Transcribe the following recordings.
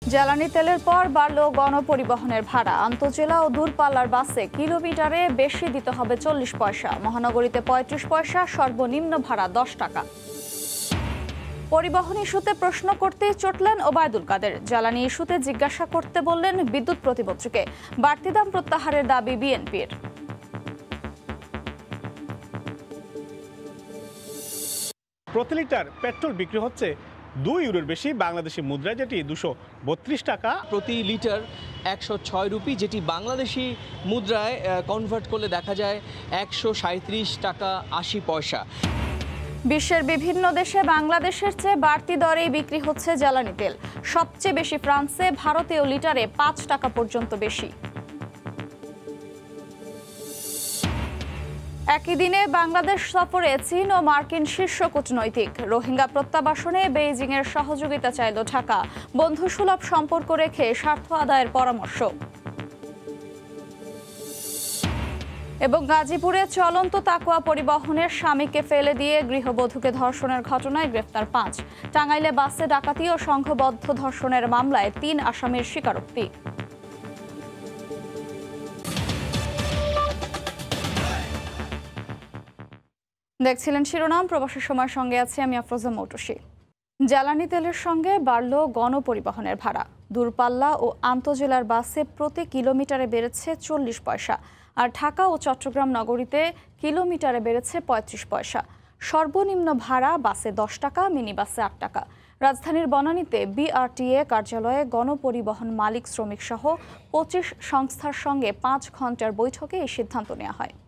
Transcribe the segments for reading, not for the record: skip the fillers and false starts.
জ্বালানি তেলের পর বাড়ল গণপরিবহনের ভাড়া। আন্তঃজেলা ও দূরপাল্লার বাসে কিলোমিটারে বেশি দিতে হবে 40 পয়সা, মহানগরীতে 35 পয়সা, সর্বনিম্ন ভাড়া 10 টাকা। পরিবহন ইস্যুতে প্রশ্ন করতে চটলেন ওবায়দুল কাদের। জ্বালানি ইস্যুতে জিজ্ঞাসা করতে বললেন বিদ্যুৎ প্রতিমন্ত্রীকে। বাড়তি দাম প্রত্যাহারের দাবি বিএনপির। প্রতি লিটার পেট্রোল বিক্রি হচ্ছে 2 ইউরোর বেশি বাংলাদেশি মুদ্রায়, যেটি 232 টাকা প্রতি লিটার। 106 রুপি, যেটি বাংলাদেশি মুদ্রায় কনভার্ট করলে দেখা যায় 137 টাকা 80 পয়সা। বিশ্বের বিভিন্ন দেশে বাংলাদেশের চেয়ে বাড়তি দরেই বিক্রি হচ্ছে জ্বালানি তেল। সবচেয়ে বেশি ফ্রান্সে, ভারতেও লিটারে 5 টাকা পর্যন্ত বেশি। একই দিনে বাংলাদেশ সফরে চীন ও মার্কিন শীর্ষ কূটনৈতিক। রোহিঙ্গা প্রত্যাবাসনে বেইজিংয়ের সহযোগিতা চাইল ঢাকা। বন্ধুসুলভ সম্পর্ক রেখে স্বার্থ আদায়ের পরামর্শ। এবং গাজীপুরে চলন্ত তাকুয়া পরিবহনের স্বামীকে ফেলে দিয়ে গৃহবধূকে ধর্ষণের ঘটনায় গ্রেফতার 5। টাঙ্গাইলে বাসে ডাকাতি ও সংঘবদ্ধ ধর্ষণের মামলায় 3 আসামির স্বীকারোক্তি। দেখছিলেন শিরোনাম। প্রবাসী সময়ের সঙ্গে আছি আমি আফরোজা মৌটুসী। জ্বালানি তেলের সঙ্গে বাড়ল গণপরিবহনের ভাড়া। দূরপাল্লা ও আন্তঃজেলার বাসে প্রতি কিলোমিটারে বেড়েছে 40 পয়সা, আর ঢাকা ও চট্টগ্রাম নগরীতে কিলোমিটারে বেড়েছে 35 পয়সা। সর্বনিম্ন ভাড়া বাসে 10 টাকা, মিনি বাসে 8 টাকা। রাজধানীর বনানীতে বিআরটিএ কার্যালয়ে গণপরিবহন মালিক শ্রমিক সহ 25 সংস্থার সঙ্গে 5 ঘন্টার বৈঠকে এই সিদ্ধান্ত নেওয়া হয়।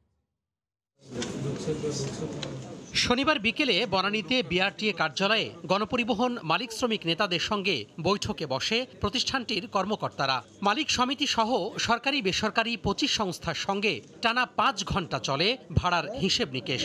শনিবার বিকেলে বনানীতে বিআরটিএ কার্যালয়ে গণপরিবহন মালিক শ্রমিক নেতাদের সঙ্গে বৈঠকে বসে প্রতিষ্ঠানটির কর্মকর্তারা। মালিক সমিতি সহ সরকারি বেসরকারি 25 সংস্থার সঙ্গে টানা 5 ঘন্টা চলে ভাড়ার হিসেব নিকেশ।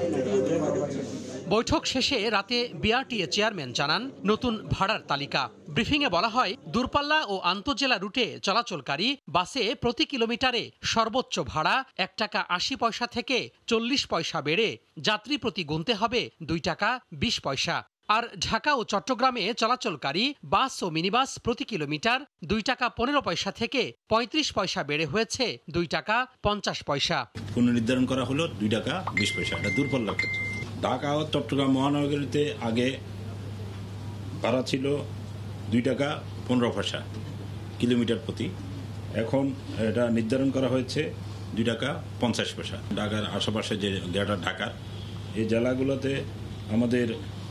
বৈঠক শেষে রাতে বিআরটিএ চেয়ারম্যান জানান নতুন ভাড়ার তালিকা। ব্রিফিংয়ে বলা হয়, দূরপাল্লা ও আন্তঃজেলা রুটে চলাচলকারী বাসে প্রতি কিলোমিটারে সর্বোচ্চ ভাড়া 1 টাকা 80 পয়সা থেকে 40 পয়সা বেড়ে যাত্রী প্রতি গুনতে হবে 2 টাকা 20 পয়সা। আর ঢাকা ও চট্টগ্রামে চলাচলকারী বাস ও মিনিবাস প্রতি কিলোমিটার 2 টাকা 15 পয়সা থেকে 35 পয়সা বেড়ে হয়েছে 2 টাকা 50 পয়সা। পুনর্নির্ধারণ করা হলো 2 টাকা 20 পয়সা। এটা দূরপাল্লার ক্ষেত্রে। ঢাকা ও চট্টগ্রাম মহানগরীতে আগে ভাড়া ছিল 2 টাকা 15 পয়সা কিলোমিটার প্রতি। এখন এটা নির্ধারণ করা হয়েছে 2 টাকা 50 পয়সা। ঢাকার আশেপাশে যে গ্রেটার ঢাকার এই জেলাগুলোতে আমাদের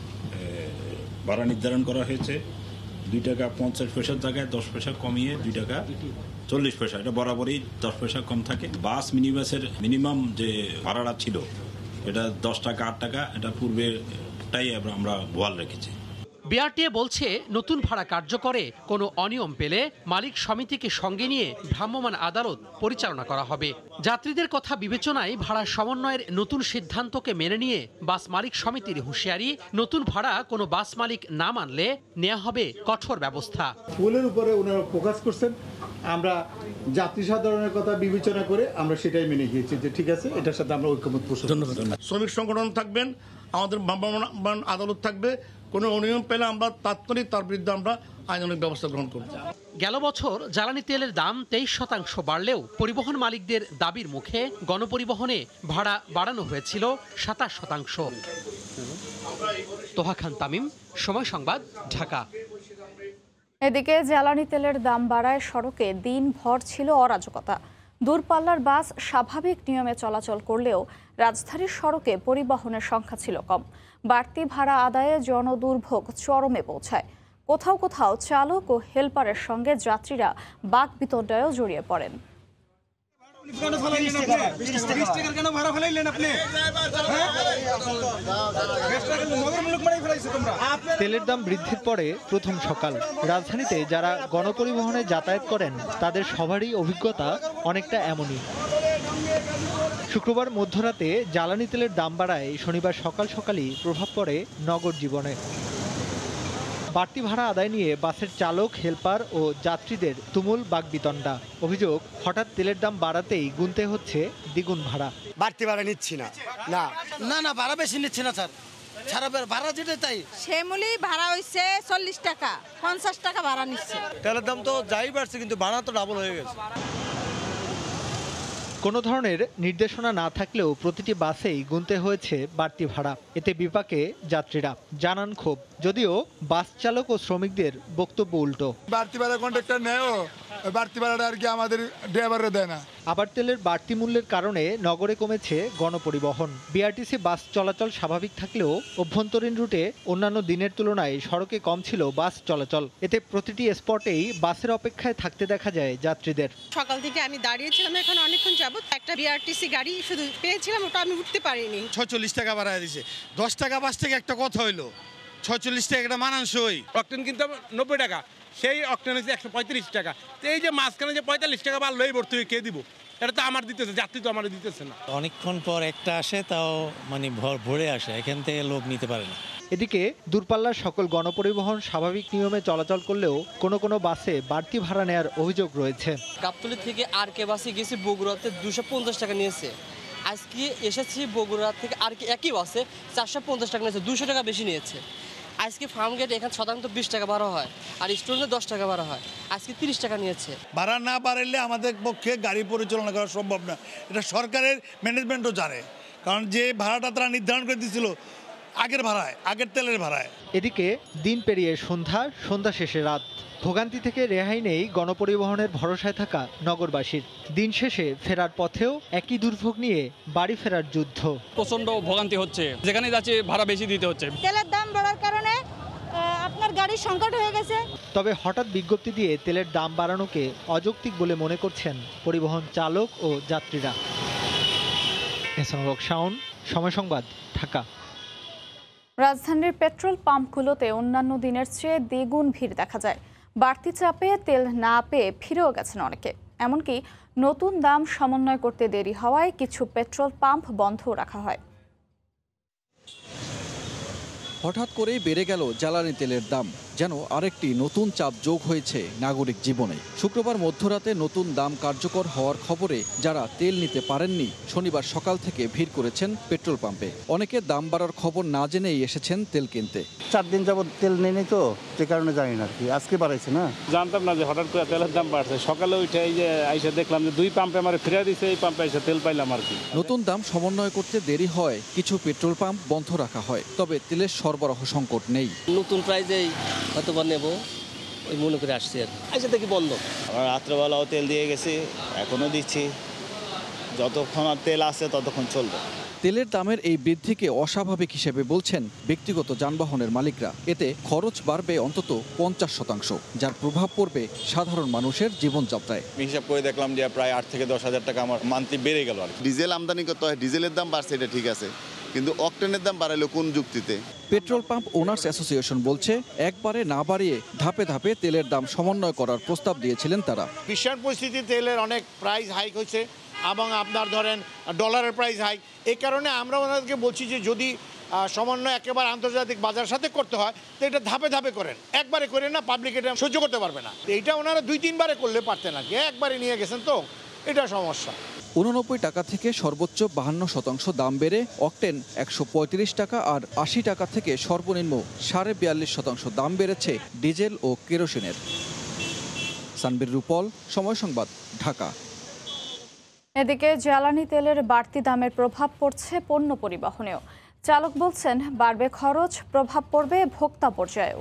ভাড়া নির্ধারণ করা হয়েছে 2 টাকা 50 পয়সার জায়গায় 10 পয়সা কমিয়ে 2 টাকা 40 পয়সা। এটা বরাবরই 10 পয়সা কম থাকে। বাস মিনিবাসের মিনিমাম যে ভাড়াটা ছিল এটা 10 টাকা 8 টাকা, এটা পূর্বেটাই আমরা বহাল রেখেছি। বিআরটিএ বলছে, নতুন ভাড়া কার্যকরে কোনো অনিয়ম পেলে মালিক সমিতিকে সঙ্গে নিয়ে ভ্রাম্যমাণ আদালত পরিচালনা করা হবে। যাত্রীদের কথা বিবেচনায় ভাড়া সমন্বয়ের নতুন সিদ্ধান্তকে মেনে নিয়ে বাস মালিক সমিতির হুঁশিয়ারি, নতুন ভাড়া কোনো বাস মালিক না মানলে নেওয়া হবে কঠোর ব্যবস্থা। ফুলের উপরে ওনারা ফোকাস করছেন, আমরা যাত্রী সাধারণের কথা বিবেচনা করে আমরা সেটাই মেনে গিয়েছি যে ঠিক আছে, এটার সাথে আমরা ঐক্যমত পোষণ। শ্রমিক সংগঠন থাকবেন, আমাদের ভ্রাম্যমাণ আদালত থাকবে। কোনো অনিয়ম পেলে আমরা তাৎক্ষণিক তার বিরুদ্ধে আমরা আইনানুগ ব্যবস্থা গ্রহণ করব। গেল বছর জ্বালানি তেলের দাম 23% বাড়লেও পরিবহন মালিকদের দাবির মুখে গণপরিবহনে ভাড়া বাড়ানো হয়েছিল 27%। তোহা খান তামিম, সময় সংবাদ, ঢাকা। এদিকে জ্বালানি তেলের দাম বাড়ায় সড়কে দিনভর ছিল অরাজকতা। দূরপাল্লার বাস স্বাভাবিক নিয়মে চলাচল করলেও রাজধানীর সড়কে পরিবহনের সংখ্যা ছিল কম। বাড়তি ভাড়া আদায়ে জনদুর্ভোগ চরমে পৌঁছায়। কোথাও কোথাও চালক ও হেলপারের সঙ্গে যাত্রীরা বাকবিতণ্ডায়ও জড়িয়ে পড়েন। তেলের দাম বৃদ্ধির পরে প্রথম সকাল। রাজধানীতে যারা গণপরিবহনে যাতায়াত করেন তাদের সবারই অভিজ্ঞতা অনেকটা এমনই। শুক্রবার মধ্যরাতে জ্বালানি তেলের দাম বাড়ায় শনিবার সকাল সকালই প্রভাব পড়ে নগর জীবনে। বাড়তি ভাড়া আদায় নিয়ে বাসের চালক, হেলপার ও যাত্রীদের তুমুল বাকবিতণ্ডা। অভিযোগ, হঠাৎ তেলের দাম বাড়াতেই গুনতে হচ্ছে দ্বিগুণ ভাড়া। বাড়তি ভাড়া নিচ্ছি না, না না না ভাড়া বেশি নিচ্ছি না স্যার, সারা ভাড়া যেটা তাই শ্যামলি ভাড়া হইছে 40 টাকা 50 টাকা ভাড়া নিচ্ছে। তেলের দাম তো যাই বাড়ছে কিন্তু ভাড়া তো ডাবল হয়ে গেছে। কোনো ধরনের নির্দেশনা না থাকলেও প্রতিটি বাসেই গুনতে হয়েছে বাড়তি ভাড়া। এতে বিপাকে যাত্রীরা জানান ক্ষোভ, যদিও বাস চালক ও শ্রমিকদের বক্তব্য উল্টো। বাড়তি ভাড়া কন্ট্রাক্টর নেয়ও, বাড়তি ভাড়াটা আর কি আমাদের ড্রাইভাররা দেয় না। আবার তেলের বাড়তি মূল্যের কারণে নগরে কমেছে গণপরিবহন। বিআরটিসি বাস চলাচল স্বাভাবিক থাকলেও অভ্যন্তরীণ রুটে অন্যান্য দিনের তুলনায় সড়কে কম ছিল বাস চলাচল। এতে প্রতিটি স্পটেই বাসের অপেক্ষায় থাকতে দেখা যায় যাত্রীদের। সকাল থেকে আমি দাঁড়িয়েছিলাম, এখন অনেকক্ষণ যাবত একটা বিআরটিসি গাড়ি শুধু পেয়েছিলাম, ওটা আমি উঠতে পারিনি। 46 টাকা বাড়ায় দিছে। 10 টাকা বাস থেকে একটা কথা হইলো, 46 টাকা একটা মানানসই। অক্টেন কিন্তু 90 টাকা, সেই অক্টেন হচ্ছে 135 টাকা। তো এই যে মাঝখানে যে 45 টাকা বাড়লো, এই ভর্তি কে দিব? এটা তো আমার দিতেছে, যাত্রী তো আমার দিতেছে না। অনেকক্ষণ পর একটা আসে, তাও মানে ভরে আসে, এখান থেকে লোক নিতে পারে না। এদিকে দূরপাল্লার সকল গণপরিবহন স্বাভাবিক নিয়মে চলাচল করলেও কোনো কোনো বাসে বাড়তি ভাড়া নেওয়ার অভিযোগ রয়েছে। গাবতলী থেকে আর কে বাসে গেছি বগুড়াতে 250 টাকা নিয়েছে। আজকে এসেছি বগুড়া থেকে আর কি একই বাসে 450 টাকা নিয়েছে, 200 টাকা বেশি নিয়েছে। আজকে ফার্ম গেট এখানে সাধারণত 20 টাকা ভাড়া হয়, আর স্টুডেন্টে 10 টাকা ভাড়া হয়, আজকে 30 টাকা নিয়েছে। ভাড়া না বাড়াইলে আমাদের পক্ষে গাড়ি পরিচালনা করা সম্ভব না। এটা সরকারের ম্যানেজমেন্টও জানে, কারণ যে ভাড়াটা তারা নির্ধারণ করে দিয়েছিল আগের ভাড়ায়, আগের তেলের ভাড়ায়। এদিকে দিন পেরিয়ে সন্ধ্যা শেষে রাত, ভোগান্তি থেকে রেহাই নেই গণপরিবহনের ভরসায় থাকা নগরবাসীর। দিন শেষে ফেরার পথেও একই দুর্ভোগ নিয়ে বাড়ি ফেরার যুদ্ধ। প্রচন্ড ভোগান্তি হচ্ছে, যেখানে যাচ্ছে ভাড়া বেশি দিতে হচ্ছে। তেলের দাম বাড়ার কারণে আপনার গাড়ির সংকট হয়ে গেছে। তবে হঠাৎ বিজ্ঞপ্তি দিয়ে তেলের দাম বাড়ানোকে অযৌক্তিক বলে মনে করছেন পরিবহন চালক ও যাত্রীরা। শাওন, সময় সংবাদ, ঢাকা। রাজধানীর পেট্রোল পাম্পগুলোতে অন্যান্য দিনের চেয়ে দ্বিগুণ ভিড় দেখা যায়। বাড়তি চাপে তেল না পেয়ে ফিরেও গেছেন অনেকে। এমনকি নতুন দাম সমন্বয় করতে দেরি হওয়ায় কিছু পেট্রোল পাম্প বন্ধও রাখা হয়। হঠাৎ করেই বেড়ে গেল জ্বালানি তেলের দাম, যেন আরেকটি নতুন চাপ যোগ হয়েছে নাগরিক জীবনে। শুক্রবার মধ্যরাতে নতুন দাম কার্যকর হওয়ার খবরে যারা তেল নিতে পারেননি শনিবার সকাল থেকে ভিড় করেছেন পেট্রোল পাম্পে। অনেকে দাম বাড়ার খবর না জেনেই এসেছেন তেল কিনতে। 4 দিন যাবত তেল নেই তো, যে কারণে জানি না, আর কি আজকে বাড়াইছে না, জানতাম না যে হঠাৎ করে তেলের দাম বাড়ছে। সকালে উঠে এই যে আইসা দেখলাম যে 2 পাম্পে আমার ফিরে দিয়েছে, এই পাম্পে এসে তেল পাইলাম আর কি। নতুন দাম সমন্বয় করতে দেরি হয় কিছু পেট্রোল পাম্প বন্ধ রাখা হয়, তবে তেলের সরবরাহ সংকট নেই। নতুন প্রাইজেই হয়তো বা নেব ওই মনে করে আসছি, আর আচ্ছা দেখি বন্ধ। আমরা রাত্রেবেলাও তেল দিয়ে গেছি, এখনও দিচ্ছি, যতক্ষণ তেল আসছে ততক্ষণ চলবে। তেলের দামের এই বৃদ্ধিকে অস্বাভাবিক হিসেবে বলছেন ব্যক্তিগত যানবাহনের মালিকরা। এতে খরচ বাড়বে অন্তত 50%, যার প্রভাব পড়বে সাধারণ মানুষের জীবনযাত্রায়। হিসাব করে দেখলাম যে প্রায় 8 থেকে 10 হাজার টাকা আমার মান্থলি বেড়ে গেল। ডিজেল আমদানি করতে হয়, ডিজেলের দাম বাড়ছে, এটা ঠিক আছে, কিন্তু অকটেনের দাম বাড়াইলো কোন যুক্তিতে? পেট্রোল পাম্প ওনার্স অ্যাসোসিয়েশন বলছে একবারে না বাড়িয়ে ধাপে ধাপে তেলের দাম সমন্বয় করার প্রস্তাব দিয়েছিলেন তারা। বিশ্বের পরিস্থিতি তেলের অনেক প্রাইস হাইক হয়েছে এবং আপনার ধরেন ডলারের প্রাইস হাইক। এই কারণে আমরা ওনাদেরকে বলছি যে যদি সমন্বয় একেবারে আন্তর্জাতিক বাজারের সাথে করতে হয় তো এটা ধাপে ধাপে করেন, একবারে করেন না, পাবলিক এটা সহ্য করতে পারবে না। এইটা ওনারা 2-3 বারে করলে পারতেন না, একবারে নিয়ে গেছেন তো এটা সমস্যা। 89 টাকা থেকে সর্বোচ্চ 52% দাম বেড়ে অকটেন 135 টাকা, আর 80 টাকা থেকে সর্বনিম্ন 42.5% দাম বেড়েছে ডিজেল ও কেরোসিনের। সানবীর রূপল, সময় সংবাদ, ঢাকা। এদিকে জ্বালানি তেলের বাড়তি দামের প্রভাব পড়ছে পণ্য পরিবহনেও। চালক বলছেন বাড়বে খরচ, প্রভাব পড়বে ভোক্তা পর্যায়েও।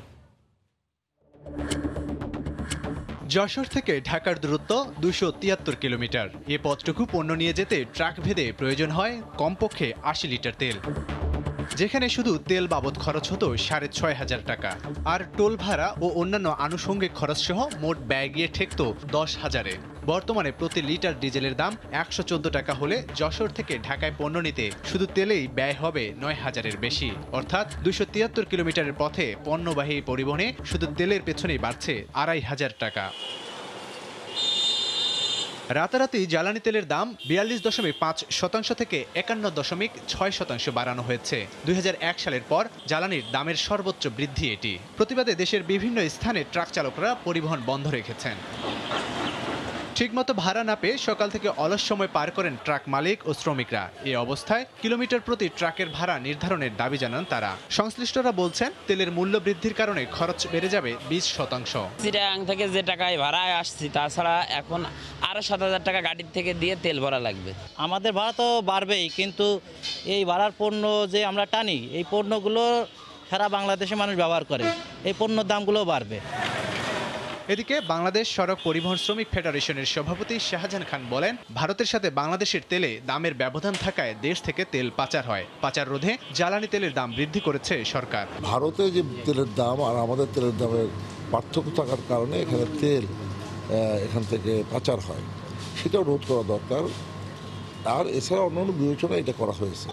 যশোর থেকে ঢাকার দূরত্ব 273 কিলোমিটার। এ পথটুকু পণ্য নিয়ে যেতে ট্রাক ভেদে প্রয়োজন হয় কমপক্ষে 80 লিটার তেল, যেখানে শুধু তেল বাবদ খরচ হতো 6,500 টাকা, আর টোল ভাড়া ও অন্যান্য আনুষঙ্গিক খরচ সহ মোট ব্যয় গিয়ে ঠেকত 10,000-এ। বর্তমানে প্রতি লিটার ডিজেলের দাম 114 টাকা হলে যশোর থেকে ঢাকায় পণ্য নিতে শুধু তেলেই ব্যয় হবে 9,000-এর বেশি। অর্থাৎ 273 কিলোমিটারের পথে পণ্যবাহী পরিবহনে শুধু তেলের পেছনেই বাড়ছে 2,500 টাকা। রাতারাতি জ্বালানি তেলের দাম 42.5% থেকে 51.6% বাড়ানো হয়েছে। 2001 সালের পর জ্বালানির দামের সর্বোচ্চ বৃদ্ধি এটি। প্রতিবাদে দেশের বিভিন্ন স্থানে ট্রাক চালকরা পরিবহন বন্ধ রেখেছেন। ঠিকমতো ভাড়া না পেয়ে সকাল থেকে অলস সময় পার করেন ট্রাক মালিক ও শ্রমিকরা। এই অবস্থায় কিলোমিটার প্রতি ট্রাকের ভাড়া নির্ধারণের দাবি জানান তারা। সংশ্লিষ্টরা বলছেন, তেলের মূল্য বৃদ্ধির কারণে খরচ বেড়ে যাবে 20%। চিটাগাং থেকে যে টাকায় ভাড়ায় আসছি, তাছাড়া এখন আরো 7,000 টাকা গাড়ির থেকে দিয়ে তেল ভরা লাগবে। আমাদের ভাড়া তো বাড়বেই, কিন্তু এই ভাড়ার পণ্য যে আমরা টানি, এই পণ্যগুলো সারা বাংলাদেশে মানুষ ব্যবহার করে, এই পণ্যের দামগুলো বাড়বে। এদিকে বাংলাদেশ সড়ক পরিবহন শ্রমিক ফেডারেশনের সভাপতি শাহজাহান খান বলেন, ভারতের সাথে বাংলাদেশের তেলে দামের ব্যবধান থাকায় দেশ থেকে তেল পাচার হয়। পাচার রোধে জ্বালানি তেলের দাম বৃদ্ধি করেছে সরকার। ভারতে যে তেলের দাম আর আমাদের তেলের দামের পার্থক্য থাকার কারণে এখানে তেল এখান থেকে পাচার হয়, সেটাও রোধ করা দরকার। আর এছাড়া অন্যান্য বিবেচনা এটা করা হয়েছে।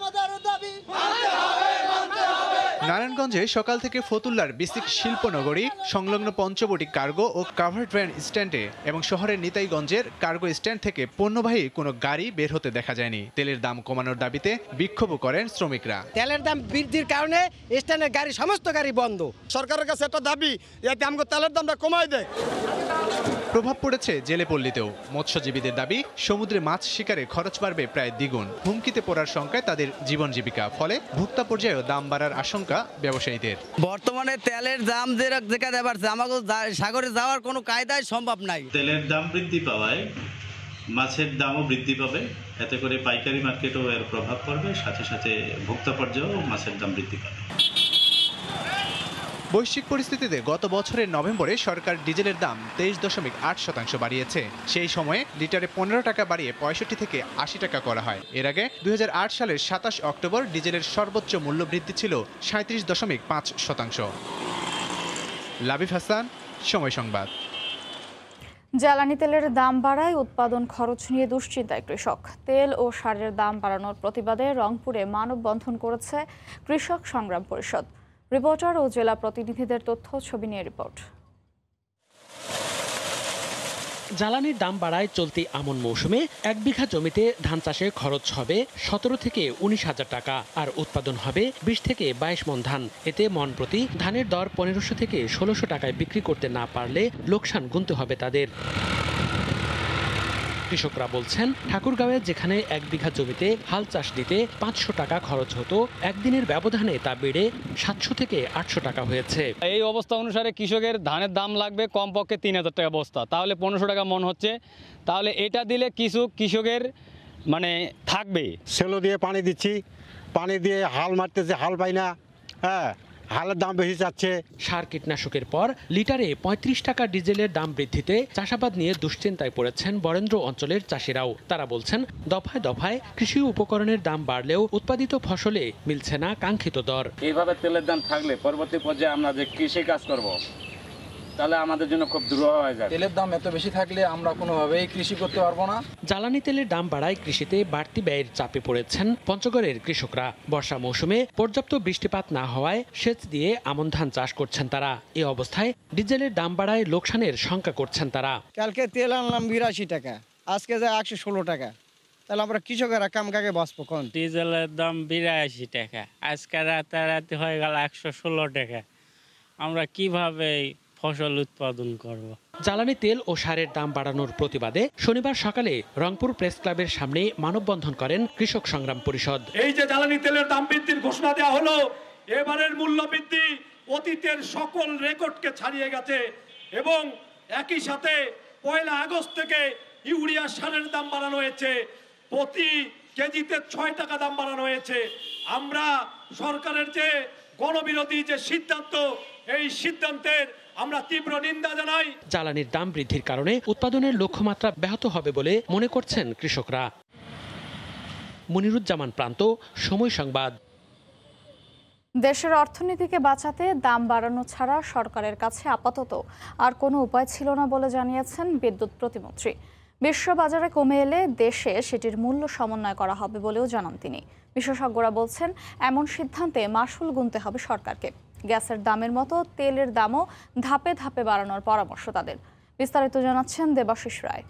নারায়ণগঞ্জে সকাল থেকে ফতুল্লার বিসিক শিল্পনগরী সংলগ্ন পঞ্চবটি কার্গো ও কাভার্ড ভ্যান স্ট্যান্ডে এবং শহরের নিতাইগঞ্জের কার্গো স্ট্যান্ড থেকে পণ্যবাহী কোনো গাড়ি বের হতে দেখা যায়নি। তেলের দাম কমানোর দাবিতে বিক্ষোভ করেন শ্রমিকরা। তেলের দাম বৃদ্ধির কারণে স্ট্যান্ডের গাড়ি, সমস্ত গাড়ি বন্ধ। সরকারের কাছে একটা দাবি, যাতে আমাকে তেলের দামটা কমায় দেয়। প্রভাব পড়েছে জেলেপল্লীতেও। মৎস্যজীবীদের দাবি, সমুদ্রে মাছ শিকারে খরচ বাড়বে প্রায় দ্বিগুণ। হুমকিতে পড়ার শঙ্কায় তাদের জীবন জীবিকা। ফলে ভোক্তা পর্যায়েও দাম বাড়ার আশঙ্কা ব্যবসায়ীদের। বর্তমানে তেলের দাম যেটা বাড়ছে, আমাকে সাগরে যাওয়ার কোনো কায়দায় সম্ভব নাই। তেলের দাম বৃদ্ধি পাওয়ায় মাছের দামও বৃদ্ধি পাবে, এতে করে পাইকারি মার্কেটেও এর প্রভাব পড়বে, সাথে সাথে ভোক্তা পর্যায়েও মাছের দাম বৃদ্ধি পাবে। বৈশ্বিক পরিস্থিতিতে গত বছরের নভেম্বরে সরকার ডিজেলের দাম 23.8% বাড়িয়েছে। সেই সময়ে লিটারে 15 টাকা বাড়িয়ে 65 থেকে 80 টাকা করা হয়। এর আগে 2008 সালের 27 অক্টোবর ডিজেলের সর্বোচ্চ মূল্য বৃদ্ধি ছিল 37.5%। লাবিব হাসান, সময় সংবাদ। জ্বালানি তেলের দাম বাড়ায় উৎপাদন খরচ নিয়ে দুশ্চিন্তায় কৃষক। তেল ও সারের দাম বাড়ানোর প্রতিবাদে রংপুরে মানববন্ধন করেছে কৃষক সংগ্রাম পরিষদ। রিপোর্টার ও জেলা প্রতিনিধিদের তথ্য ছবি নিয়ে রিপোর্ট। জ্বালানির দাম বাড়ায় চলতি আমন মৌসুমে 1 বিঘা জমিতে ধান চাষে খরচ হবে 17 থেকে 19,000 টাকা, আর উৎপাদন হবে 20 থেকে 22 মণ ধান। এতে মণ প্রতি ধানের দর 1500 থেকে 1600 টাকায় বিক্রি করতে না পারলে লোকসান গুনতে হবে তাদের। কৃষকরা বলছেন, ঠাকুরগাঁওয়ে যেখানে 1 বিঘা জমিতে হাল চাষ দিতে 500 টাকা খরচ হতো, একদিনের ব্যবধানে তা বেড়ে 700 থেকে 800 টাকা হয়েছে। এই অবস্থা অনুসারে কৃষকের ধানের দাম লাগবে কমপক্ষে 3,000 টাকা বস্তা, তাহলে 1500 টাকা মণ হচ্ছে। তাহলে এটা দিলে কিছু কৃষকের মানে থাকবে। সেলো দিয়ে পানি দিচ্ছি, পানি দিয়ে হাল মারতেছে, হাল পাই না। হ্যাঁ, হালের দাম বেশি যাচ্ছে। সার কীটনাশকের পর লিটারে 35 টাকা ডিজেলের দাম বৃদ্ধিতে চাষাবাদ নিয়ে দুশ্চিন্তায় পড়েছেন বরেন্দ্র অঞ্চলের চাষিরাও। তারা বলছেন, দফায় দফায় কৃষি উপকরণের দাম বাড়লেও উৎপাদিত ফসলে মিলছে না কাঙ্ক্ষিত দর। এইভাবে তেলের দাম থাকলে পরবর্তী পর্যায়ে আমরা যে কৃষি কাজ করব, তাহলে আমাদের জন্য খুব দুরূহ হয়ে যায়। তেলের দাম এত বেশি থাকলে আমরা কোনোভাবেই কৃষি করতে পারবো না। জ্বালানি তেলের দাম বাড়ায় কৃষিতে বাড়তি ব্যয়ের চাপে পড়েছেন পঞ্চগড়ের কৃষকরা। বর্ষা মৌসুমে পর্যাপ্ত বৃষ্টিপাত না হওয়ায় সেচ দিয়ে আমন ধান চাষ করছেন তারা। এই অবস্থায় ডিজেলের দাম বাড়ায় লোকসানের শঙ্কা করছেন তারা। কালকে তেল আনলাম 82 টাকা, আজকে যায় 116 টাকা। তাহলে আমরা কৃষকেরা কাম কাকে বাঁচবো কোন? ডিজেলের দাম 82 টাকা, আজকে রাতারাতি হয়ে গেল 116 টাকা। আমরা কিভাবে ফসল উৎপাদন করব? জ্বালানি তেল ও সারের দাম বাড়ানোর প্রতিবাদে শনিবার সকালে রংপুর প্রেস ক্লাবের সামনে মানববন্ধন করেন কৃষক সংগ্রাম পরিষদ। এই যে জ্বালানি তেলের দাম বৃদ্ধির ঘোষণা দেওয়া হলো, এবারের মূল্য বৃদ্ধি অতীতের সকল রেকর্ডকে ছাড়িয়ে গেছে এবং একই সাথে 1 আগস্ট থেকে ইউরিয়া সারের দাম বাড়ানো হয়েছে, প্রতি কেজিতে 6 টাকা দাম বাড়ানো হয়েছে। আমরা সরকারের যে গণবিরোধী যে সিদ্ধান্ত, এই সিদ্ধান্তের আমরা তীব্র নিন্দা জানাই। জ্বালানির দাম বৃদ্ধির কারণে উৎপাদনের লক্ষ্যমাত্রা ব্যাহত হবে বলে মনে করছেন কৃষকরা। মনিরুজ্জামান প্রান্ত, সময় সংবাদ। দেশের অর্থনীতিকে বাঁচাতে দাম বাড়ানো ছাড়া সরকারের কাছে আপাতত আর কোনো উপায় ছিল না বলে জানিয়েছেন বিদ্যুৎ প্রতিমন্ত্রী। বিশ্ববাজারে কমে এলে দেশে সেটির মূল্য সমন্বয় করা হবে বলেও জানান তিনি। বিশেষজ্ঞরা বলছেন, এমন সিদ্ধান্তে মাসুল গুনতে হবে সরকারকে। গ্যাসের দামের মতো তেলের দামও ধাপে ধাপে বাড়ানোর পরামর্শ তাদের। বিস্তারিত জানাচ্ছেন দেবাশিস রায়।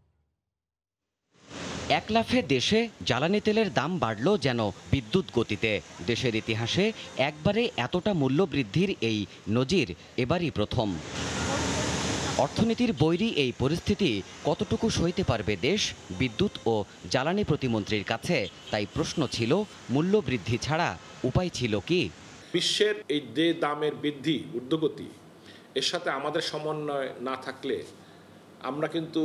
এক লাফে দেশে জ্বালানি তেলের দাম বাড়ল যেন বিদ্যুৎ গতিতে। দেশের ইতিহাসে একবারে এতটা মূল্য বৃদ্ধির এই নজির এবারই প্রথম। অর্থনীতির বৈরী এই পরিস্থিতি কতটুকু সইতে পারবে দেশ? বিদ্যুৎ ও জ্বালানি প্রতিমন্ত্রীর কাছে তাই প্রশ্ন ছিল, মূল্য বৃদ্ধি ছাড়া উপায় ছিল কি? বিশ্বের এই যে দামের বৃদ্ধি ঊর্ধ্বগতি, এর সাথে আমাদের সমন্বয় না থাকলে আমরা কিন্তু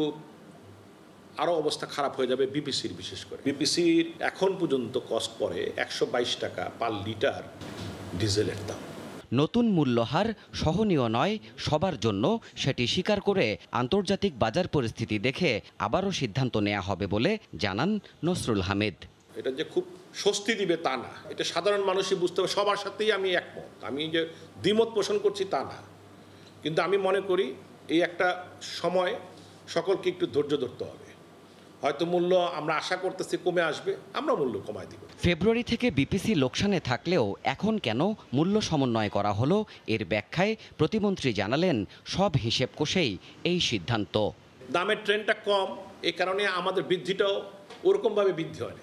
আরও অবস্থা খারাপ হয়ে যাবে বিপিসির। বিশেষ করে বিপিসির এখন পর্যন্ত কস্ট পড়ে 122 টাকা পার লিটার ডিজেলের দাম। নতুন মূল্যহার সহনীয় নয় সবার জন্য, সেটি স্বীকার করে আন্তর্জাতিক বাজার পরিস্থিতি দেখে আবারও সিদ্ধান্ত নেওয়া হবে বলে জানান নসরুল হামিদ। এটা যে খুব স্বস্তি দিবে তা না, এটা সাধারণ মানুষই বুঝতে হবে। সবার সাথেই আমি একমত, আমি যে দ্বিমত পোষণ করছি তা না, কিন্তু আমি মনে করি এই একটা সময় সকলকে একটু ধৈর্য ধরতে হবে। হয়তো মূল্য আমরা আশা করতেছি কমে আসবে, আমরা মূল্য কমায় দিব। ফেব্রুয়ারি থেকে বিপিসি লোকসানে থাকলেও এখন কেন মূল্য সমন্বয় করা হলো, এর ব্যাখ্যায় প্রতিমন্ত্রী জানালেন, সব হিসেব কষেই এই সিদ্ধান্ত। দামের ট্রেন্ডটা কম, এই কারণে আমাদের বৃদ্ধিটাও ওরকমভাবে বৃদ্ধি হয়নি।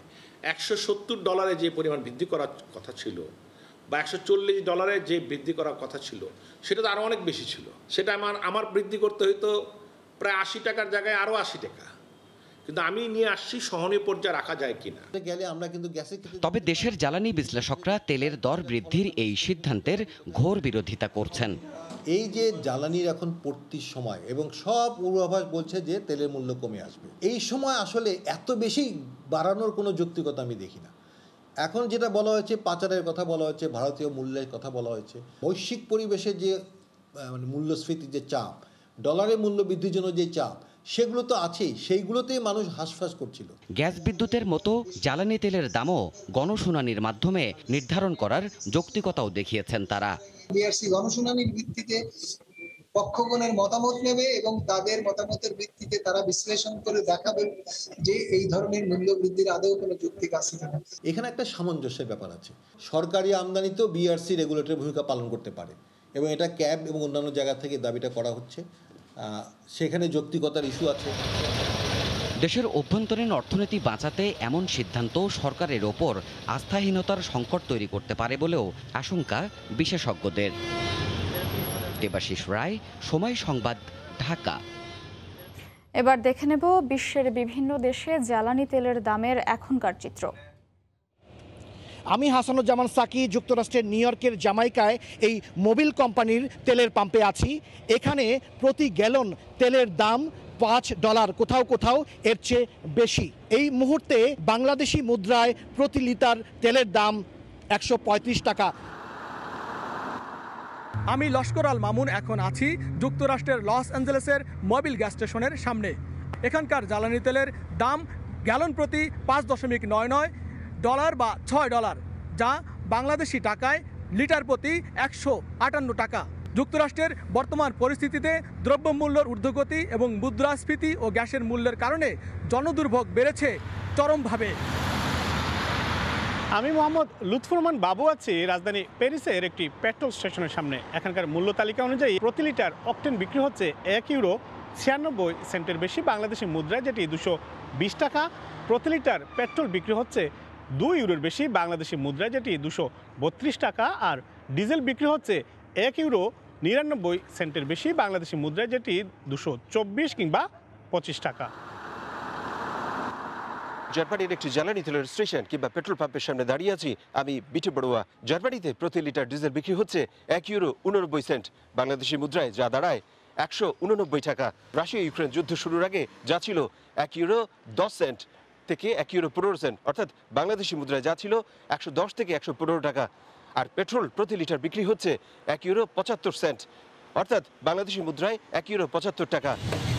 $170 যে পরিমাণ বৃদ্ধি করার কথা ছিল বা $140 যে বৃদ্ধি করার কথা ছিল, সেটা তো আরও অনেক বেশি ছিল। সেটা আমার বৃদ্ধি করতে হইতো প্রায় 80 টাকার জায়গায় আরও 80 টাকা। কিন্তু আমি নিয়ে আসছি সহনীয় পর্যায়ে রাখা যায় কিনা। তবে দেশের জ্বালানি বিশ্লেষকরা তেলের দর বৃদ্ধির এই সিদ্ধান্তের ঘোর বিরোধিতা করছেন। এই যে জ্বালানির এখন পড়তির সময় এবং সব পূর্বাভাস বলছে যে তেলের মূল্য কমে আসবে, এই সময় আসলে এত বেশি বাড়ানোর কোনো যৌক্তিকতা আমি দেখি না। এখন যেটা বলা হয়েছে, পাচারের কথা বলা হয়েছে, ভারতীয় মূল্যের কথা বলা হয়েছে, বৈশ্বিক পরিবেশে যে মূল্যস্ফীতির যে চাপ, ডলারের মূল্য বৃদ্ধির জন্য যে চাপ, সেগুলো তো আছেই, সেইগুলোতেই মানুষ হাঁসফাঁস করছিল। গ্যাস বিদ্যুতের মতো জ্বালানি তেলের দামও গণশুনানির মাধ্যমে নির্ধারণ করার যৌক্তিকতাও দেখিয়েছেন তারা। বিআরসি গণশুনানির ভিত্তিতে পক্ষগণের মতামত নেবে এবং তাদের মতামতের ভিত্তিতে তারা বিশ্লেষণ করে দেখাবে যে এই ধরনের মূল্য বৃদ্ধির আদৌ কোনো যৌক্তিক আছে কিনা। এখানে একটা সামঞ্জস্যের ব্যাপার আছে। সরকারি আমদানিতেও বিআরসি রেগুলেটরের ভূমিকা পালন করতে পারে এবং এটা ক্যাব এবং অন্যান্য জায়গা থেকে দাবিটা করা হচ্ছে, সেখানে যৌক্তিকতার ইস্যু আছে। দেশের অভ্যন্তরীণ অর্থনীতি বাঁচাতে এমন সিদ্ধান্ত সরকারের ওপর আস্থাহীনতার সংকট তৈরি করতে পারে বলেও আশঙ্কা বিশেষজ্ঞদের। দেবাশিস রায়, সময় সংবাদ, ঢাকা। এবার দেখে নেব বিশ্বের বিভিন্ন দেশে জ্বালানি তেলের দামের এখনকার চিত্র। আমি হাসানুজ্জামান সাকি যুক্তরাষ্ট্রের নিউ ইয়র্কের জামাইকায় এই মোবিল কোম্পানির তেলের পাম্পে আছি। এখানে প্রতি গ্যালন তেলের দাম $5, কোথাও কোথাও এর চেয়ে বেশি। এই মুহূর্তে বাংলাদেশি মুদ্রায় প্রতি লিটার তেলের দাম 135 টাকা। আমি লস্কর আল মামুন, এখন আছি যুক্তরাষ্ট্রের লস অ্যাঞ্জেলেসের মোবিল গ্যাস স্টেশনের সামনে। এখানকার জ্বালানি তেলের দাম গ্যালন প্রতি $5.99 বা $6, যা বাংলাদেশি টাকায় লিটার প্রতি 158 টাকা। যুক্তরাষ্ট্রের বর্তমান পরিস্থিতিতে দ্রব্যমূল্যের ঊর্ধ্বগতি এবং মুদ্রাস্ফীতি ও গ্যাসের মূল্যের কারণে জনদুর্ভোগ বেড়েছে চরমভাবে। আমি মোহাম্মদ লুৎফুর রহমান বাবু আছি রাজধানী প্যারিসের একটি পেট্রোল স্টেশনের সামনে। এখানকার মূল্য তালিকা অনুযায়ী প্রতি লিটার অকটেন বিক্রি হচ্ছে €1.96 বেশি বাংলাদেশি মুদ্রায়, যেটি 220 টাকা। প্রতি লিটার পেট্রোল বিক্রি হচ্ছে €2 বেশি বাংলাদেশি মুদ্রায়, যেটি 232 টাকা। আর ডিজেল বিক্রি হচ্ছে €1.99 বেশি বাংলাদেশি মুদ্রায়, যেটি 224 কিংবা 25 টাকা। জার্মানির একটি জ্বালানি তেলের স্টেশন কিংবা পেট্রোল পাম্পের সামনে দাঁড়িয়ে আছি আমি, বিটু বড়ুয়া। জার্মানিতে প্রতি লিটার ডিজেল বিক্রি হচ্ছে €1.89 বাংলাদেশি মুদ্রায়, যা দাঁড়ায় 189 টাকা। রাশিয়া ইউক্রেন যুদ্ধ শুরুর আগে যা ছিল €1.10 থেকে €1.15, অর্থাৎ বাংলাদেশি মুদ্রায় যা ছিল 110 থেকে 115 টাকা। আর পেট্রোল প্রতি লিটার বিক্রি হচ্ছে €1.75, অর্থাৎ বাংলাদেশি মুদ্রায় €1.75 টাকা।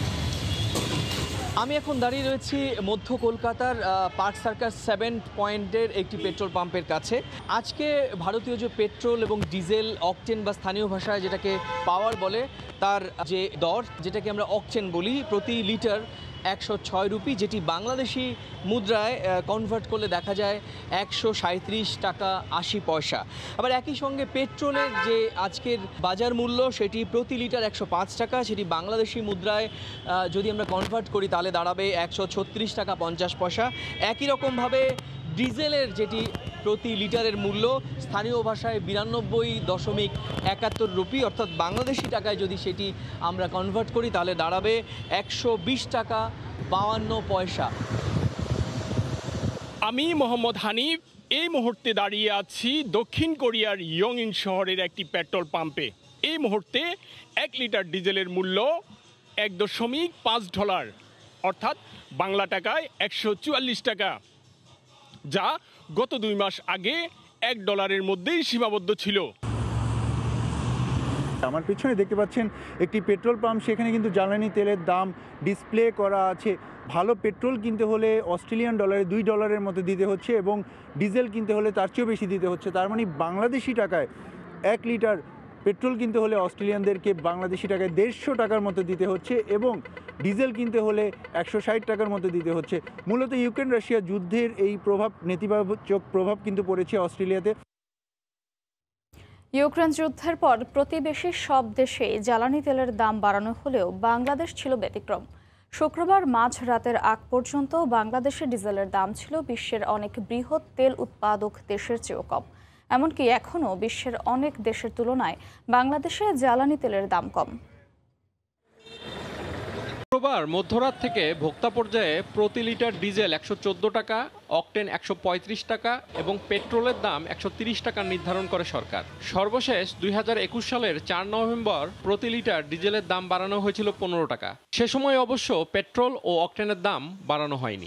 আমি এখন দাঁড়িয়ে রয়েছি মধ্য কলকাতার পার্ক সার্কাস 7 পয়েন্টের একটি পেট্রোল পাম্পের কাছে। আজকে ভারতীয় যে পেট্রোল এবং ডিজেল অকটেন বা স্থানীয় ভাষায় যেটাকে পাওয়ার বলে, তার যে দর, যেটাকে আমরা অকটেন বলি, প্রতি লিটার 106 রুপি, যেটি বাংলাদেশি মুদ্রায় কনভার্ট করলে দেখা যায় 137 টাকা 80 পয়সা। আবার একই সঙ্গে পেট্রোলের যে আজকের বাজার মূল্য, সেটি প্রতি লিটার 105 টাকা, সেটি বাংলাদেশি মুদ্রায় যদি আমরা কনভার্ট করি তাহলে দাঁড়াবে 136 টাকা 50 পয়সা। একই রকমভাবে ডিজেলের যেটি প্রতি লিটারের মূল্য স্থানীয় ভাষায় 92.71 রুপি, অর্থাৎ বাংলাদেশি টাকায় যদি সেটি আমরা কনভার্ট করি তাহলে দাঁড়াবে 120 টাকা 52 পয়সা। আমি মোহাম্মদ হানিফ এই মুহূর্তে দাঁড়িয়ে আছি দক্ষিণ কোরিয়ার ইয়ংইন শহরের একটি পেট্রোল পাম্পে। এই মুহূর্তে 1 লিটার ডিজেলের মূল্য $1.5, অর্থাৎ বাংলা টাকায় 144 টাকা, যা গত 2 মাস আগে $1 মধ্যেই সীমাবদ্ধ ছিল। আমার পিছনে দেখতে পাচ্ছেন একটি পেট্রোল পাম্প, সেখানে কিন্তু জ্বালানি তেলের দাম ডিসপ্লে করা আছে। ভালো পেট্রোল কিনতে হলে অস্ট্রেলিয়ান ডলারে $2 মতো দিতে হচ্ছে এবং ডিজেল কিনতে হলে তার চেয়েও বেশি দিতে হচ্ছে। তার মানে বাংলাদেশি টাকায় 1 লিটার পেট্রোল কিনতে হলে অস্ট্রেলিয়ানদেরকে বাংলাদেশি টাকায় 150 টাকার মতো দিতে হচ্ছে এবং ডিজেল কিনতে হলে 160 টাকার মতো দিতে হচ্ছে। মূলত ইউক্রেন রাশিয়া যুদ্ধের এই প্রভাব, নেতিবাচক প্রভাব কিন্তু পড়েছে অস্ট্রেলিয়াতে। ইউক্রেন যুদ্ধের পর প্রতিবেশী সব দেশে জ্বালানি তেলের দাম বাড়ানো হলেও বাংলাদেশ ছিল ব্যতিক্রম। শুক্রবার মাঝরাতের আগ পর্যন্ত বাংলাদেশে ডিজেলের দাম ছিল বিশ্বের অনেক বৃহৎ তেল উৎপাদক দেশের চেয়েও কম। এমনকি এখনও বিশ্বের অনেক দেশের তুলনায় বাংলাদেশে জ্বালানি তেলের দাম কম। শুক্রবার মধ্যরাত থেকে ভোক্তা পর্যায়ে প্রতি লিটার ডিজেল 114 টাকা, অকটেন 135 টাকা এবং পেট্রোলের দাম 130 টাকা নির্ধারণ করে সরকার। সর্বশেষ 2021 সালের 4 নভেম্বর প্রতি লিটার ডিজেলের দাম বাড়ানো হয়েছিল 15 টাকা। সে সময় অবশ্য পেট্রোল ও অকটেনের দাম বাড়ানো হয়নি।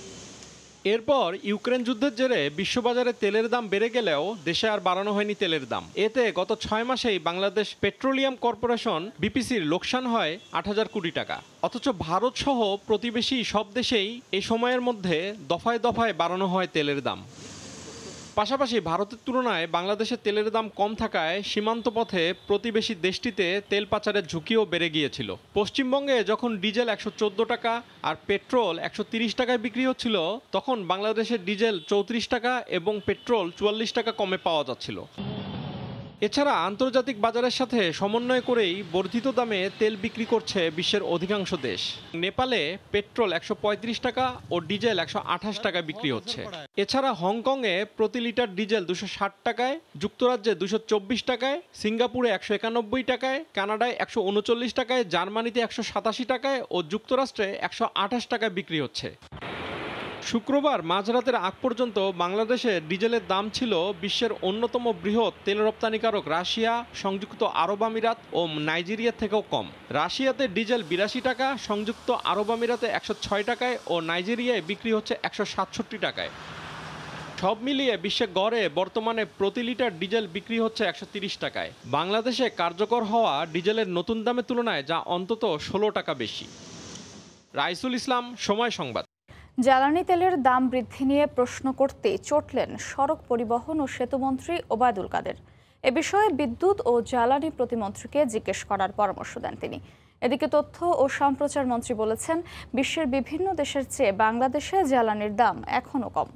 এরপর ইউক্রেন যুদ্ধের জেরে বিশ্ববাজারে তেলের দাম বেড়ে গেলেও দেশে আর বাড়ানো হয়নি তেলের দাম। এতে গত 6 মাসেই বাংলাদেশ পেট্রোলিয়াম কর্পোরেশন বিপিসির লোকসান হয় 8,000 কোটি টাকা। অথচ ভারত সহ প্রতিবেশী সব দেশেই এই সময়ের মধ্যে দফায় দফায় বাড়ানো হয় তেলের দাম। পাশাপাশি ভারতের তুলনায় বাংলাদেশের তেলের দাম কম থাকায় সীমান্ত পথে প্রতিবেশী দেশটিতে তেল পাচারের ঝুঁকিও বেড়ে গিয়েছিল। পশ্চিমবঙ্গে যখন ডিজেল 114 টাকা আর পেট্রোল 130 টাকায় বিক্রি হচ্ছিল, তখন বাংলাদেশের ডিজেল 34 টাকা এবং পেট্রোল 44 টাকা কমে পাওয়া যাচ্ছিল। এছাড়া আন্তর্জাতিক বাজারের সাথে সমন্বয় করেই বর্ধিত দামে তেল বিক্রি করছে বিশ্বের অধিকাংশ দেশ। নেপালে পেট্রোল 135 টাকা ও ডিজেল 128 টাকায় বিক্রি হচ্ছে। এছাড়া হংকংয়ে প্রতি লিটার ডিজেল 260 টাকায়, যুক্তরাজ্যে 224 টাকায়, সিঙ্গাপুরে 191 টাকায়, কানাডায় 139 টাকায়, জার্মানিতে 187 টাকায় ও যুক্তরাষ্ট্রে 128 টাকায় বিক্রি হচ্ছে। শুক্রবার মাঝরাতের আগ পর্যন্ত বাংলাদেশে ডিজেলের দাম ছিল বিশ্বের অন্যতম বৃহৎ তেল রপ্তানিকারক রাশিয়া, সংযুক্ত আরব আমিরাত ও নাইজেরিয়া থেকেও কম। রাশিয়াতে ডিজেল 82 টাকা, সংযুক্ত আরব আমিরাতে 106 টাকায় ও নাইজেরিয়ায় বিক্রি হচ্ছে 167 টাকায়। সব মিলিয়ে বিশ্বে গড়ে বর্তমানে প্রতি লিটার ডিজেল বিক্রি হচ্ছে 130 টাকায়। বাংলাদেশে কার্যকর হওয়া ডিজেলের নতুন দামের তুলনায় যা অন্তত 16 টাকা বেশি। রাইসুল ইসলাম, সময় সংবাদ। জ্বালানি তেলের দাম বৃদ্ধি নিয়ে প্রশ্ন করতে চটলেন সড়ক পরিবহন ও সেতুমন্ত্রী ওবায়দুল কাদের। এ বিষয়ে বিদ্যুৎ ও জ্বালানি প্রতিমন্ত্রীকে জিজ্ঞেস করার পরামর্শ দেন তিনি। এদিকে তথ্য ও সম্প্রচার মন্ত্রী বলেছেন, বিশ্বের বিভিন্ন দেশের চেয়ে বাংলাদেশে জ্বালানির দাম এখনও কম।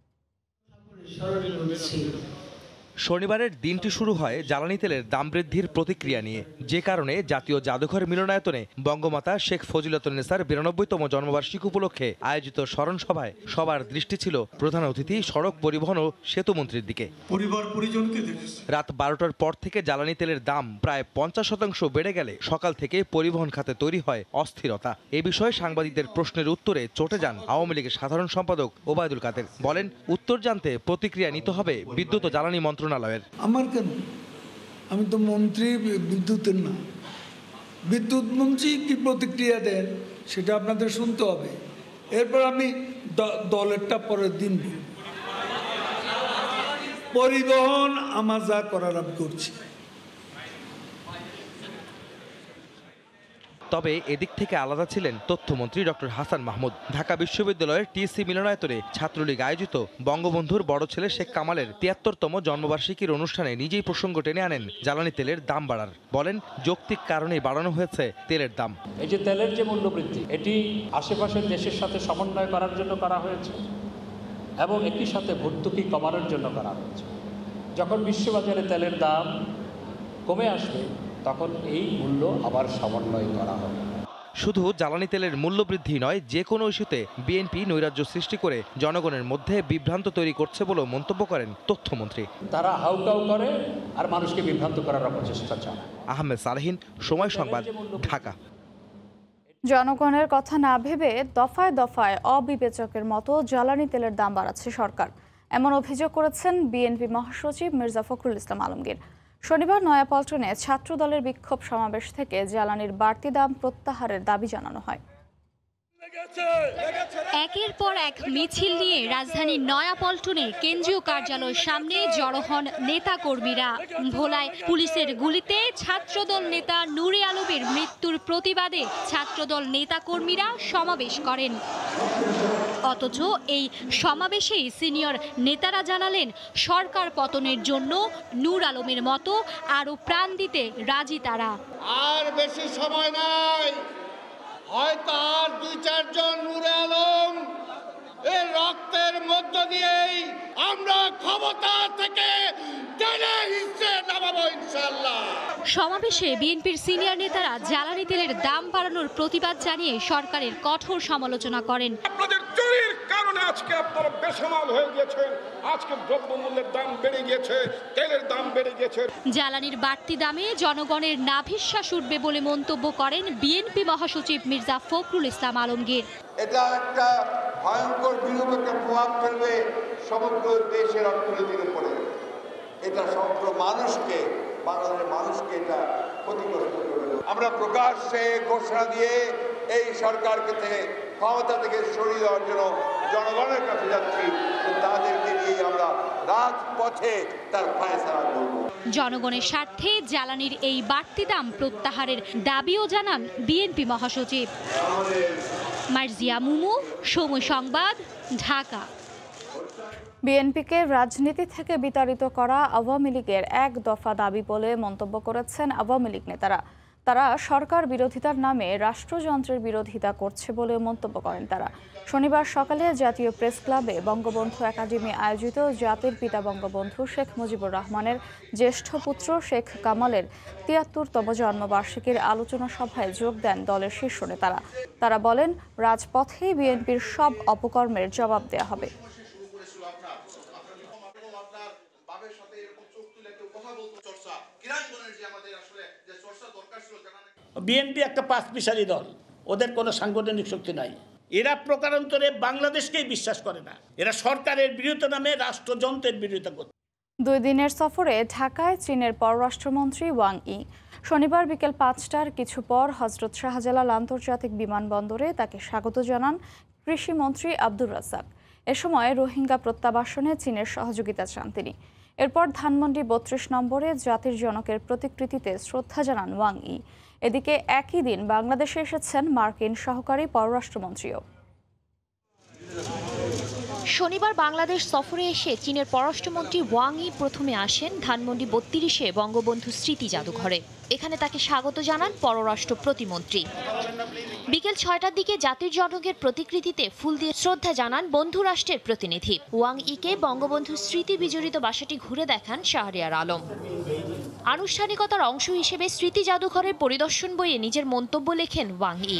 শনিবারের দিনটি শুরু হয় জ্বালানি তেলের দাম বৃদ্ধির প্রতিক্রিয়া নিয়ে, যে কারণে জাতীয় জাদুঘর মিলনায়তনে বঙ্গমাতা শেখ ফজিলাতুন্নেসার 92তম জন্মবার্ষিকী উপলক্ষে আয়োজিত স্মরণ সভায় সবার দৃষ্টি ছিল প্রধান অতিথি সড়ক পরিবহন ও সেতুমন্ত্রীর দিকে। রাত 12টার পর থেকে জ্বালানি তেলের দাম প্রায় 50% বেড়ে গেলে সকাল থেকে পরিবহন খাতে তৈরি হয় অস্থিরতা। এ বিষয়ে সাংবাদিকদের প্রশ্নের উত্তরে চটে যান আওয়ামী লীগের সাধারণ সম্পাদক ওবায়দুল কাদের। বলেন, উত্তর জানতে প্রতিক্রিয়া নিতে হবে বিদ্যুৎ ও জ্বালানি মন্ত্রণালয়ের। আমার কেন? আমি তো মন্ত্রী বিদ্যুতের না। বিদ্যুৎ মন্ত্রী কি প্রতিক্রিয়া দেন সেটা আপনাদের শুনতে হবে। এরপর আমি দলেরটা পরের দিন পরিবহন আমার যা করার আমি করছি। তবে এদিক থেকে আলাদা ছিলেন তথ্যমন্ত্রী ডক্টর হাসান মাহমুদ। ঢাকা বিশ্ববিদ্যালয়ের টিএসসি মিলনায়তনে ছাত্রলীগ আয়োজিত বঙ্গবন্ধুর বড় ছেলে শেখ কামালের 73তম জন্মবার্ষিকীর অনুষ্ঠানে নিজেই প্রসঙ্গ টেনে আনেন জ্বালানি তেলের দাম বাড়ার। বলেন, যৌক্তিক কারণেই বাড়ানো হয়েছে তেলের দাম। এই যে তেলের যে মূল্যবৃদ্ধি, এটি আশেপাশের দেশের সাথে সমন্বয় করার জন্য করা হয়েছে এবং একই সাথে ভর্তুকি কমানোর জন্য করা হয়েছে। যখন বিশ্ববাজারে তেলের দাম কমে আসবে তখন এই মূল্য আবার সমন্বয় করা হবে। শুধু জ্বালানি তেলের মূল্য বৃদ্ধি নয়, যে কোনো ইস্যুতে বিএনপি নৈরাজ্য সৃষ্টি করে জনগণের মধ্যে বিভ্রান্ত তৈরি করছে বলেও মন্তব্য করেন তথ্যমন্ত্রী। তারা হাউকাউ করে আর মানুষকে বিভ্রান্ত করার অপচেষ্টা চালায়। আহমেদ সালেহিন, সময় সংবাদ, ঢাকা। জনগণের কথা না ভেবে দফায় দফায় অবিবেচকের মতো জ্বালানি তেলের দাম বাড়াচ্ছে সরকার, এমন অভিযোগ করেছেন বিএনপি মহাসচিব মির্জা ফখরুল ইসলাম আলমগীর। শনিবার নয়াপল্টনে ছাত্রদলের বিক্ষোভ সমাবেশ থেকে জ্বালানির বাড়তি দাম প্রত্যাহারের দাবি জানানো হয়। একের পর এক মিছিল নিয়ে রাজধানীর নয়াপল্টনে কেন্দ্রীয় কার্যালয়ের সামনে জড়ো হন নেতাকর্মীরা। ভোলায় পুলিশের গুলিতে ছাত্রদল নেতা নূরে আলমের মৃত্যুর প্রতিবাদে ছাত্রদল নেতাকর্মীরা সমাবেশ করেন। অথচ এই সমাবেশেই সিনিয়র নেতারা জানালেন সরকার পতনের জন্য নূর আলমের মতো আরও প্রাণ দিতে রাজি তারা। আর বেশি সময় নাই, হয়তো আর 2-4 জন নূরে আলম এর রক্তের মধ্য দিয়েই আমরা ক্ষমতা থেকে টেনে হিসেবে নামাবো ইনশাআল্লাহ। সমাবেশে বিএনপির সিনিয়র নেতারা জ্বালানি তেলের দাম বাড়ানোর প্রতিবাদ জানিয়ে সরকারের কঠোর সমালোচনা করেন। আপনাদের চুরির কারণে আজকে আপনারা বেসামাল হয়ে গেছেন, আজকে দ্রব্যমূল্যের দাম বেড়ে গেছে, তেলের দাম বেড়ে গেছে। জ্বালানির বাড়তি দামে জনগণের নাভিশ্বাস উঠবে বলে মন্তব্য করেন বিএনপি মহাসচিব মির্জা ফখরুল ইসলাম আলমগীর। এটা একটা ভয়ঙ্কর বিরূপ একটা প্রভাব ফেলবে সমগ্র দেশের অর্থনীতির উপরে। এটা সমগ্র মানুষকে, বাংলাদেশের মানুষকে এটা ক্ষতিগ্রস্ত করবে। আমরা প্রকাশ্যে ঘোষণা দিয়ে এই সরকারকে থেকে ক্ষমতা থেকে সরিয়ে দেওয়ার জন্য জনগণের কাছে যাচ্ছি, তাদেরকে নিয়ে আমরা রাজপথে তার ফায়সালা করব। জনগণের স্বার্থে জ্বালানির এই বাড়তি দাম প্রত্যাহারের দাবিও জানান বিএনপি মহাসচিব। মার্জিয়া মুমু, সময় সংবাদ, ঢাকা। বিএনপিকে রাজনীতি থেকে বিতাড়িত করা আওয়ামী লীগের এক দফা দাবি বলে মন্তব্য করেছেন আওয়ামী লীগ নেতারা। তারা সরকার বিরোধিতার নামে রাষ্ট্রযন্ত্রের বিরোধিতা করছে বলে মন্তব্য করেন তারা। শনিবার সকালে জাতীয় প্রেস ক্লাবে বঙ্গবন্ধু একাডেমি আয়োজিত জাতির পিতা বঙ্গবন্ধু শেখ মুজিবুর রহমানের জ্যেষ্ঠ পুত্র শেখ কামালের ৭৩তম জন্মবার্ষিকীর আলোচনা সভায় যোগ দেন দলের শীর্ষ নেতারা। তারা বলেন, রাজপথেই বিএনপির সব অপকর্মের জবাব দেয়া হবে। বিএনপি একটা পাঁচমিশালী দল, ওদের কোনো সাংগঠনিক শক্তি নাই। এরা প্রকারান্তরে বাংলাদেশকেই বিশ্বাস করে না, এরা সরকারের বিরোধিতা নামে রাষ্ট্রযন্ত্রের বিরোধিতা করে। 2 দিনের সফরে ঢাকায় চীনের পররাষ্ট্রমন্ত্রী ওয়াং ই। শনিবার বিকেল 5টার কিছু পর হজরত শাহজালাল আন্তর্জাতিক বিমানবন্দরে তাকে স্বাগত জানান কৃষিমন্ত্রী আব্দুর রাজ্জাক। এ সময় রোহিঙ্গা প্রত্যাবাসনে চীনের সহযোগিতা চান তিনি। এরপর ধানমন্ডি 32 নম্বরে জাতির জনকের প্রতিকৃতিতে শ্রদ্ধা জানান ওয়াং ই। এদিকে একই দিন বাংলাদেশে এসেছেন মার্কিন সহকারী পররাষ্ট্রমন্ত্রীও। শনিবার বাংলাদেশ সফরে এসে চীনের পররাষ্ট্রমন্ত্রী ওয়াং ই প্রথমে আসেন ধানমন্ডি 32-এ বঙ্গবন্ধু স্মৃতি জাদুঘরে। এখানে তাকে স্বাগত জানান পররাষ্ট্র প্রতিমন্ত্রী। বিকেল 6টার দিকে জাতির জনকের প্রতিকৃতিতে ফুল দিয়ে শ্রদ্ধা জানান বন্ধু রাষ্ট্রের প্রতিনিধি। ওয়াং ইকে বঙ্গবন্ধু স্মৃতি বিজড়িত বাসাটি ঘুরে দেখান শাহরিয়ার আলম। আনুষ্ঠানিকতার অংশ হিসেবে স্মৃতি জাদুঘরের পরিদর্শন বইয়ে নিজের মন্তব্য লেখেন ওয়াং ই।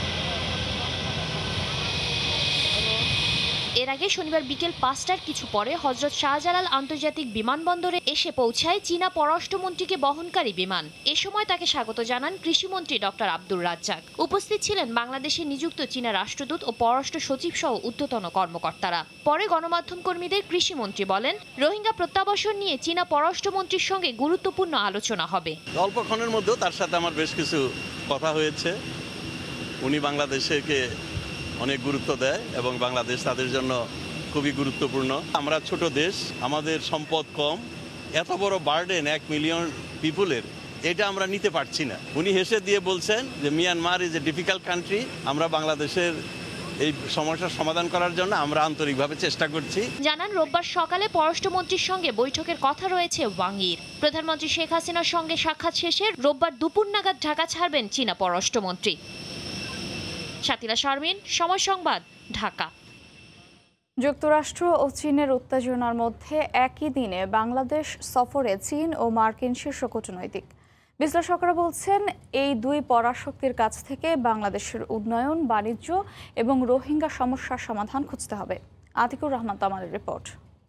এর আগে শনিবার বিকেল 5টার কিছু পরে হজরত শাহজালাল আন্তর্জাতিক বিমানবন্দরে এসে পৌঁছায় চীনা পররাষ্ট্রমন্ত্রীকে বহনকারী বিমান। এ সময় তাকে স্বাগত জানান কৃষিমন্ত্রী ডক্টর আব্দুর রাজ্জাক। উপস্থিত ছিলেন বাংলাদেশে নিযুক্ত চীনা রাষ্ট্রদূত ও পররাষ্ট্র সচিব সহ ঊর্ধ্বতন কর্মকর্তারা। পরে গণমাধ্যম কর্মীদের কৃষিমন্ত্রী বলেন, রোহিঙ্গা প্রত্যাবাসন নিয়ে চীনা পররাষ্ট্রমন্ত্রীর সঙ্গে গুরুত্বপূর্ণ আলোচনা হবে। অল্পক্ষণের মধ্যেও তার সাথে আমার বেশ কিছু কথা হয়েছে। উনি বাংলাদেশকে অনেক গুরুত্ব দেয় এবং বাংলাদেশ তাদের জন্য খুবই গুরুত্বপূর্ণ। আমরা ছোট দেশ, আমাদের সম্পদ কম, এত বড় বার্ডেন 1 মিলিয়ন পিপুলের, এটা আমরা নিতে পারছি না। উনি হেসে দিয়ে বলছেন যে Myanmar is a difficult country, আমরা বাংলাদেশের এই সমস্যার সমাধান করার জন্য আমরা আন্তরিকভাবে চেষ্টা করছি। জানান রোববার সকালে পররাষ্ট্রমন্ত্রীর সঙ্গে বৈঠকের কথা রয়েছে ওয়াং ইর। প্রধানমন্ত্রী শেখ হাসিনার সঙ্গে সাক্ষাৎ শেষে রোববার দুপুর নাগাদ ঢাকা ছাড়বেন চীনা পররাষ্ট্রমন্ত্রী। শাতিলা শারমিন, সময় সংবাদ, ঢাকা। যুক্তরাষ্ট্র ও চীনের উত্তেজনার মধ্যে একই দিনে বাংলাদেশ সফরে চীন ও মার্কিন শীর্ষ কূটনৈতিক। বিশ্লেষকরা বলছেন এই দুই পরাশক্তির কাছ থেকে বাংলাদেশের উন্নয়ন, বাণিজ্য এবং রোহিঙ্গা সমস্যার সমাধান খুঁজতে হবে। আতিকুর রহমান তামালের রিপোর্ট।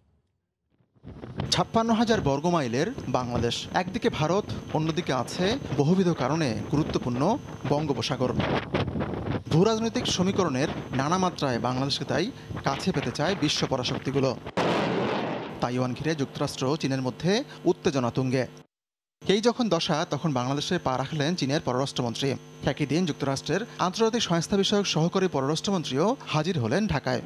৫৬,০০০ বর্গমাইলের বাংলাদেশ, একদিকে ভারত, অন্যদিকে আছে বহুবিধ কারণে গুরুত্বপূর্ণ বঙ্গোপসাগর। ভূরাজনৈতিক সমীকরণের নানা মাত্রায় বাংলাদেশকে তাই কাছে পেতে চায় বিশ্ব পরাশক্তিগুলো। তাইওয়ান ঘিরে যুক্তরাষ্ট্র চীনের মধ্যে উত্তেজনা তুঙ্গে। এই যখন দশা, তখন বাংলাদেশে পা রাখলেন চীনের পররাষ্ট্রমন্ত্রী। একই দিন যুক্তরাষ্ট্রের আন্তর্জাতিক সংস্থা বিষয়ক সহকারী পররাষ্ট্রমন্ত্রীও হাজির হলেন ঢাকায়।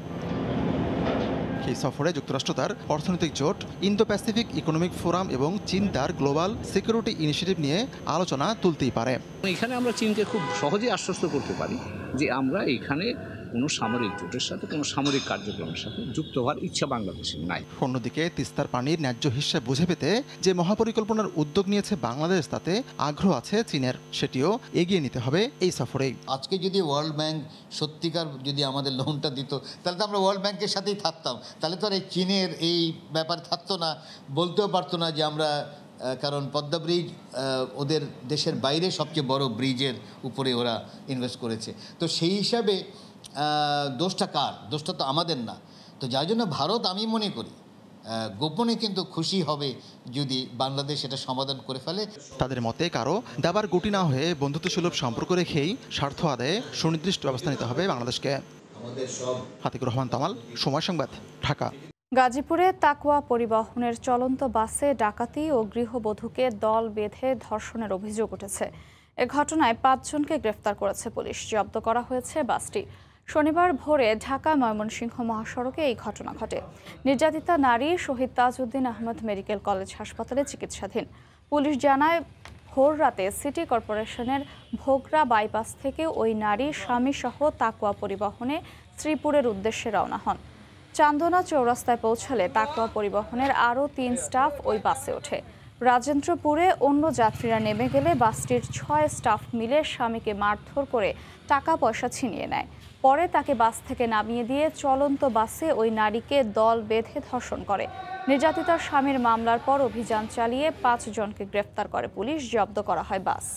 এই সফরে যুক্তরাষ্ট্র তার অর্থনৈতিক জোট, ইন্দো প্যাসিফিক ইকোনমিক ফোরাম এবং চীন তার গ্লোবাল সিকিউরিটি ইনিশিয়েটিভ নিয়ে আলোচনা তুলতেই পারে। এখানে আমরা চীনকে খুব সহজেই আশ্বস্ত করতে পারি যে আমরা এখানে কোনো সামরিক জোটের সাথে, কোনো সামরিক কার্যক্রমের সাথে যুক্ত হওয়ার ইচ্ছা বাংলাদেশের নাই। অন্যদিকে তিস্তার পানির ন্যায্য হিস্সা বুঝে পেতে যে মহাপরিকল্পনার উদ্যোগ নিয়েছে বাংলাদেশ, তাতে আগ্রহ আছে চীনের। সেটিও এগিয়ে নিতে হবে এই সফরেই। আজকে যদি ওয়ার্ল্ড ব্যাংক সত্যিকার যদি আমাদের লোনটা দিত, তাহলে তো আমরা ওয়ার্ল্ড ব্যাংকের সাথেই থাকতাম। তাহলে তো আর এই চীনের এই ব্যাপার থাকতো না, বলতেও পারতো না যে আমরা, কারণ পদ্মা ব্রিজ ওদের দেশের বাইরে সবচেয়ে বড় ব্রিজের উপরে ওরা ইনভেস্ট করেছে। তো সেই হিসাবে দোষটা কার? দোষটা তো আমাদের না। তো যার জন্য ভারত, আমি মনে করি, গোপনে কিন্তু খুশি হবে যদি বাংলাদেশ এটা সমাধান করে ফেলে। তাদের মতে কারো দাবার গুটি না হয়ে বন্ধুত্বসুলভ সম্পর্ক রেখেই স্বার্থ আদায়ে সুনির্দিষ্ট ব্যবস্থা নিতে হবে বাংলাদেশকে। আতিকুর রহমান তামাল, সময় সংবাদ, ঢাকা। গাজীপুরে তাকওয়া পরিবহনের চলন্ত বাসে ডাকাতি ও গৃহবধূকে দল বেঁধে ধর্ষণের অভিযোগ উঠেছে। এ ঘটনায় ৫ জনকে গ্রেফতার করেছে পুলিশ। জব্দ করা হয়েছে বাসটি। শনিবার ভোরে ঢাকা ময়মনসিংহ মহাসড়কে এই ঘটনা ঘটে। নির্যাতিতা নারী শহীদ তাজউদ্দিন আহমদ মেডিকেল কলেজ হাসপাতালে চিকিৎসাধীন। পুলিশ জানায়, ভোর রাতে সিটি কর্পোরেশনের ভোগড়া বাইপাস থেকে ওই নারী স্বামীসহ তাকওয়া পরিবহনে শ্রীপুরের উদ্দেশ্যে রওনা হন। চান্দনা চৌরাস্তায় পৌঁছালে তাকওয়া পরিবহনের আরও ৩ স্টাফ ওই বাসে ওঠে। রাজেন্দ্রপুরে অন্য যাত্রীরা নেমে গেলে বাসটির ৬ স্টাফ মিলে স্বামীকে মারধর করে টাকা পয়সা ছিনিয়ে নেয়। পরে তাকে বাস থেকে নামিয়ে দিয়ে চলন্ত বাসে ওই নারীকে দল বেঁধে ধর্ষণ করে। নির্যাতিতার স্বামীর মামলার পর অভিযান চালিয়ে ৫ জনকে গ্রেফতার করে পুলিশ। জব্দ করা হয় বাস।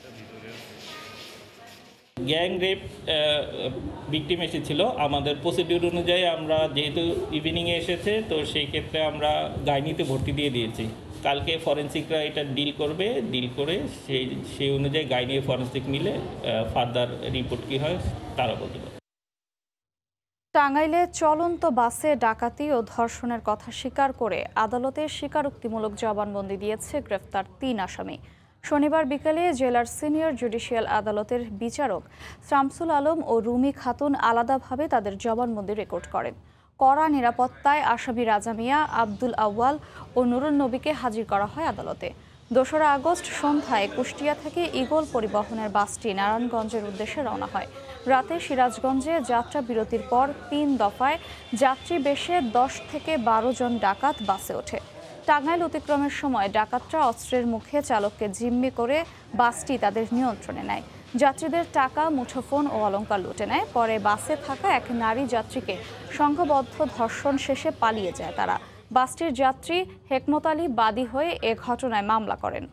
গ্যাং রেপ ভিকটিম এসেছিল। আমাদের প্রসিডিউর অনুযায়ী আমরা যেহেতু ইভিনিংয়ে এসেছে, তো সেই ক্ষেত্রে আমরা গাইনিতে ভর্তি দিয়ে দিয়েছি। কালকে ফরেন্সিকরা এটা ডিল করবে, ডিল করে সেই অনুযায়ী গাইনি ফরেন্সিক মিলে ফার্দার রিপোর্ট কী হয় তারা বলতে পারে। টাঙ্গাইলে চলন্ত বাসে ডাকাতি ও ধর্ষণের কথা স্বীকার করে আদালতে স্বীকারোক্তিমূলক জবানবন্দি দিয়েছে গ্রেফতার ৩ আসামি। শনিবার বিকেলে জেলার সিনিয়র জুডিশিয়াল আদালতের বিচারক শামসুল আলম ও রুমি খাতুন আলাদাভাবে তাদের জবানবন্দি রেকর্ড করেন। কড়া নিরাপত্তায় আসামি রাজা মিয়া, আব্দুল আউয়াল ও নুরুন নবীকে হাজির করা হয় আদালতে। ২রা আগস্ট সন্ধ্যায় কুষ্টিয়া থেকে ঈগল পরিবহনের বাসটি নারায়ণগঞ্জের উদ্দেশ্যে রওনা হয়। রাতে সিরাজগঞ্জে যাত্রা বিরতির পর ৩ দফায় যাত্রী বেশে ১০ থেকে ১২ জন ডাকাত বাসে ওঠে। টাঙ্গাইল অতিক্রমের সময় ডাকাতরা অস্ত্রের মুখে চালককে জিম্মি করে বাসটি তাদের নিয়ন্ত্রণে নেয়। যাত্রীদের টাকা, মুঠোফোন ও অলংকার লুটে নেয়। পরে বাসে থাকা এক নারী যাত্রীকে সংঘবদ্ধ ধর্ষণ শেষে পালিয়ে যায় তারা। বাসটির যাত্রী হেকমত আলী বাদী হয়ে এ ঘটনায় মামলা করেন।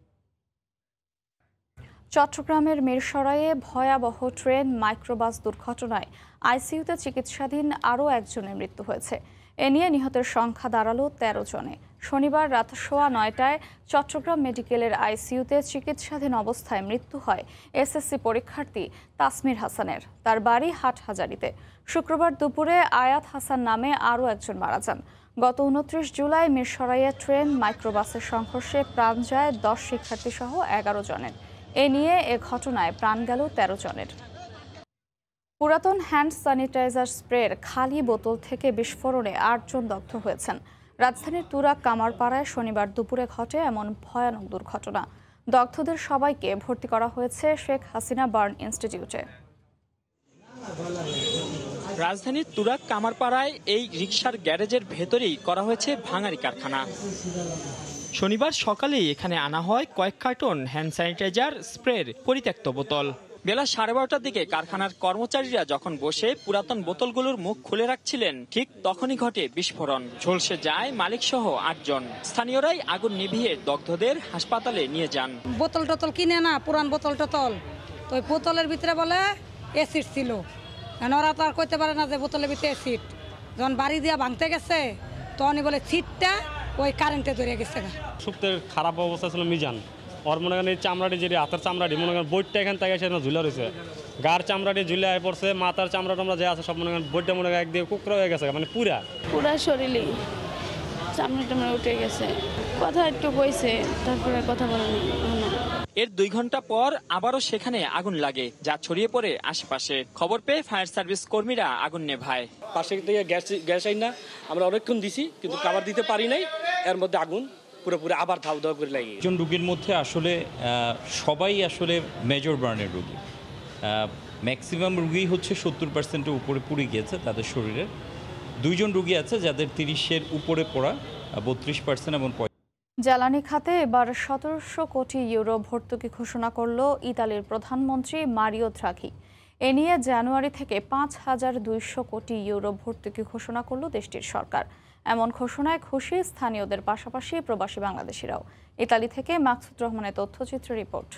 চট্টগ্রামের মিরসরাইয়ে ভয়াবহ ট্রেন মাইক্রোবাস দুর্ঘটনায় আইসিইউতে চিকিৎসাধীন আরও একজনের মৃত্যু হয়েছে। এ নিয়ে নিহতের সংখ্যা দাঁড়ালো ১৩ জনে। শনিবার রাত ৯:১৫ চট্টগ্রাম মেডিকেলের আইসিইউতে চিকিৎসাধীন অবস্থায় মৃত্যু হয় এসএসসি পরীক্ষার্থী তাসমির হাসানের। তার বাড়ি হাটহাজারীতে। শুক্রবার দুপুরে আয়াত হাসান নামে আরও একজন মারা যান। গত ২৯ জুলাই মিরসরাইয়ে ট্রেন মাইক্রোবাসের সংঘর্ষে প্রাণ যায় ১০ শিক্ষার্থীসহ ১১ জনের। এ নিয়ে এ ঘটনায় প্রাণ গেল ১৩ জনের। পুরাতন হ্যান্ড স্যানিটাইজার স্প্রের খালি বোতল থেকে বিস্ফোরণে ৮ জন দগ্ধ হয়েছেন। রাজধানীর তুরাগ কামারপাড়ায় শনিবার দুপুরে ঘটে এমন ভয়ানক দুর্ঘটনা। দগ্ধদের সবাইকে ভর্তি করা হয়েছে শেখ হাসিনা বার্ন ইনস্টিটিউটে। রাজধানীর তুরাগ কামারপাড়ায় এই রিকশার গ্যারেজের ভেতরেই করা হয়েছে ভাঙারি কারখানা। শনিবার সকালেই এখানে আনা হয় কয়েক কার্টন হ্যান্ড স্যানিটাইজার স্প্রের পরিত্যক্ত বোতল। বেলা 12:30টার দিকে কারখানার কর্মচারীরা যখন বসে পুরাতন বোতলগুলোর মুখ খুলে রাখছিলেন, ঠিক তখনই ঘটে বিস্ফোরণ। ঝলসে যায় মালিক সহ 8 জন। স্থানীয়রাই আগুন নিভিয়ে দগ্ধদের হাসপাতালে নিয়ে যান। বোতল টোতল কিনে না, পুরান বোতল টোতল, তো ওই বোতলের ভিতরে বলে অ্যাসিড ছিল। ওরা তো আর কইতে পারে না যে বোতলের ভিতরে অ্যাসিড। যখন বাড়ি দিয়া ভাঙতে গেছে তখনই বলে ছিটটা ওই কারেন্টে ধরে গেছে। সুপ্তের খারাপ অবস্থা ছিল মিজান, ওর মনে করেন এই চামড়াটি যেটি হাতের চামড়াটি মনে করেন বইটা এখান থেকে এসে ঝুলে রয়েছে, গার চামড়াটি ঝুলে পড়ছে, মাথার চামড়া টামড়া যে আছে সব মনে করেন বইটা মনে করেন একদিকে কুকরা হয়ে গেছে, মানে পুরা শরীরে চামড়া টামড়া উঠে গেছে। কথা একটু কইছে, তারপরে কথা বলেনি। এর 2 ঘন্টা পর আবারও সেখানে আগুন লাগে, যা ছড়িয়ে পড়ে আশেপাশে। খবর পেয়ে ফায়ার সার্ভিস কর্মীরা আগুন নেভায়। পাশে থেকে গ্যাস আইন না আমরা অনেকক্ষণ দিছি, কিন্তু খাবার দিতে পারি নাই, এর মধ্যে আগুন পুরোপুরি আবার ধাউ ধাউ করে লাগে। একজন রোগীর মধ্যে আসলে সবাই আসলে মেজর বার্নের রোগী, ম্যাক্সিমাম রোগী হচ্ছে 70%-এর উপরে পুড়ে গিয়েছে তাদের শরীরের। 2 জন রোগী আছে যাদের 30-এর উপরে পড়া, 32% এবং জ্বালানি খাতে এবার 1700 কোটি ইউরো ভর্তুকি ঘোষণা করল ইতালির প্রধানমন্ত্রী মারিও দ্রাঘি। এ নিয়ে জানুয়ারি থেকে 5200 কোটি ইউরো ভর্তুকি ঘোষণা করল দেশটির সরকার। এমন ঘোষণায় খুশি স্থানীয়দের পাশাপাশি প্রবাসী বাংলাদেশিরাও। ইতালি থেকে মাকসুদ রহমানের তথ্যচিত্র রিপোর্ট।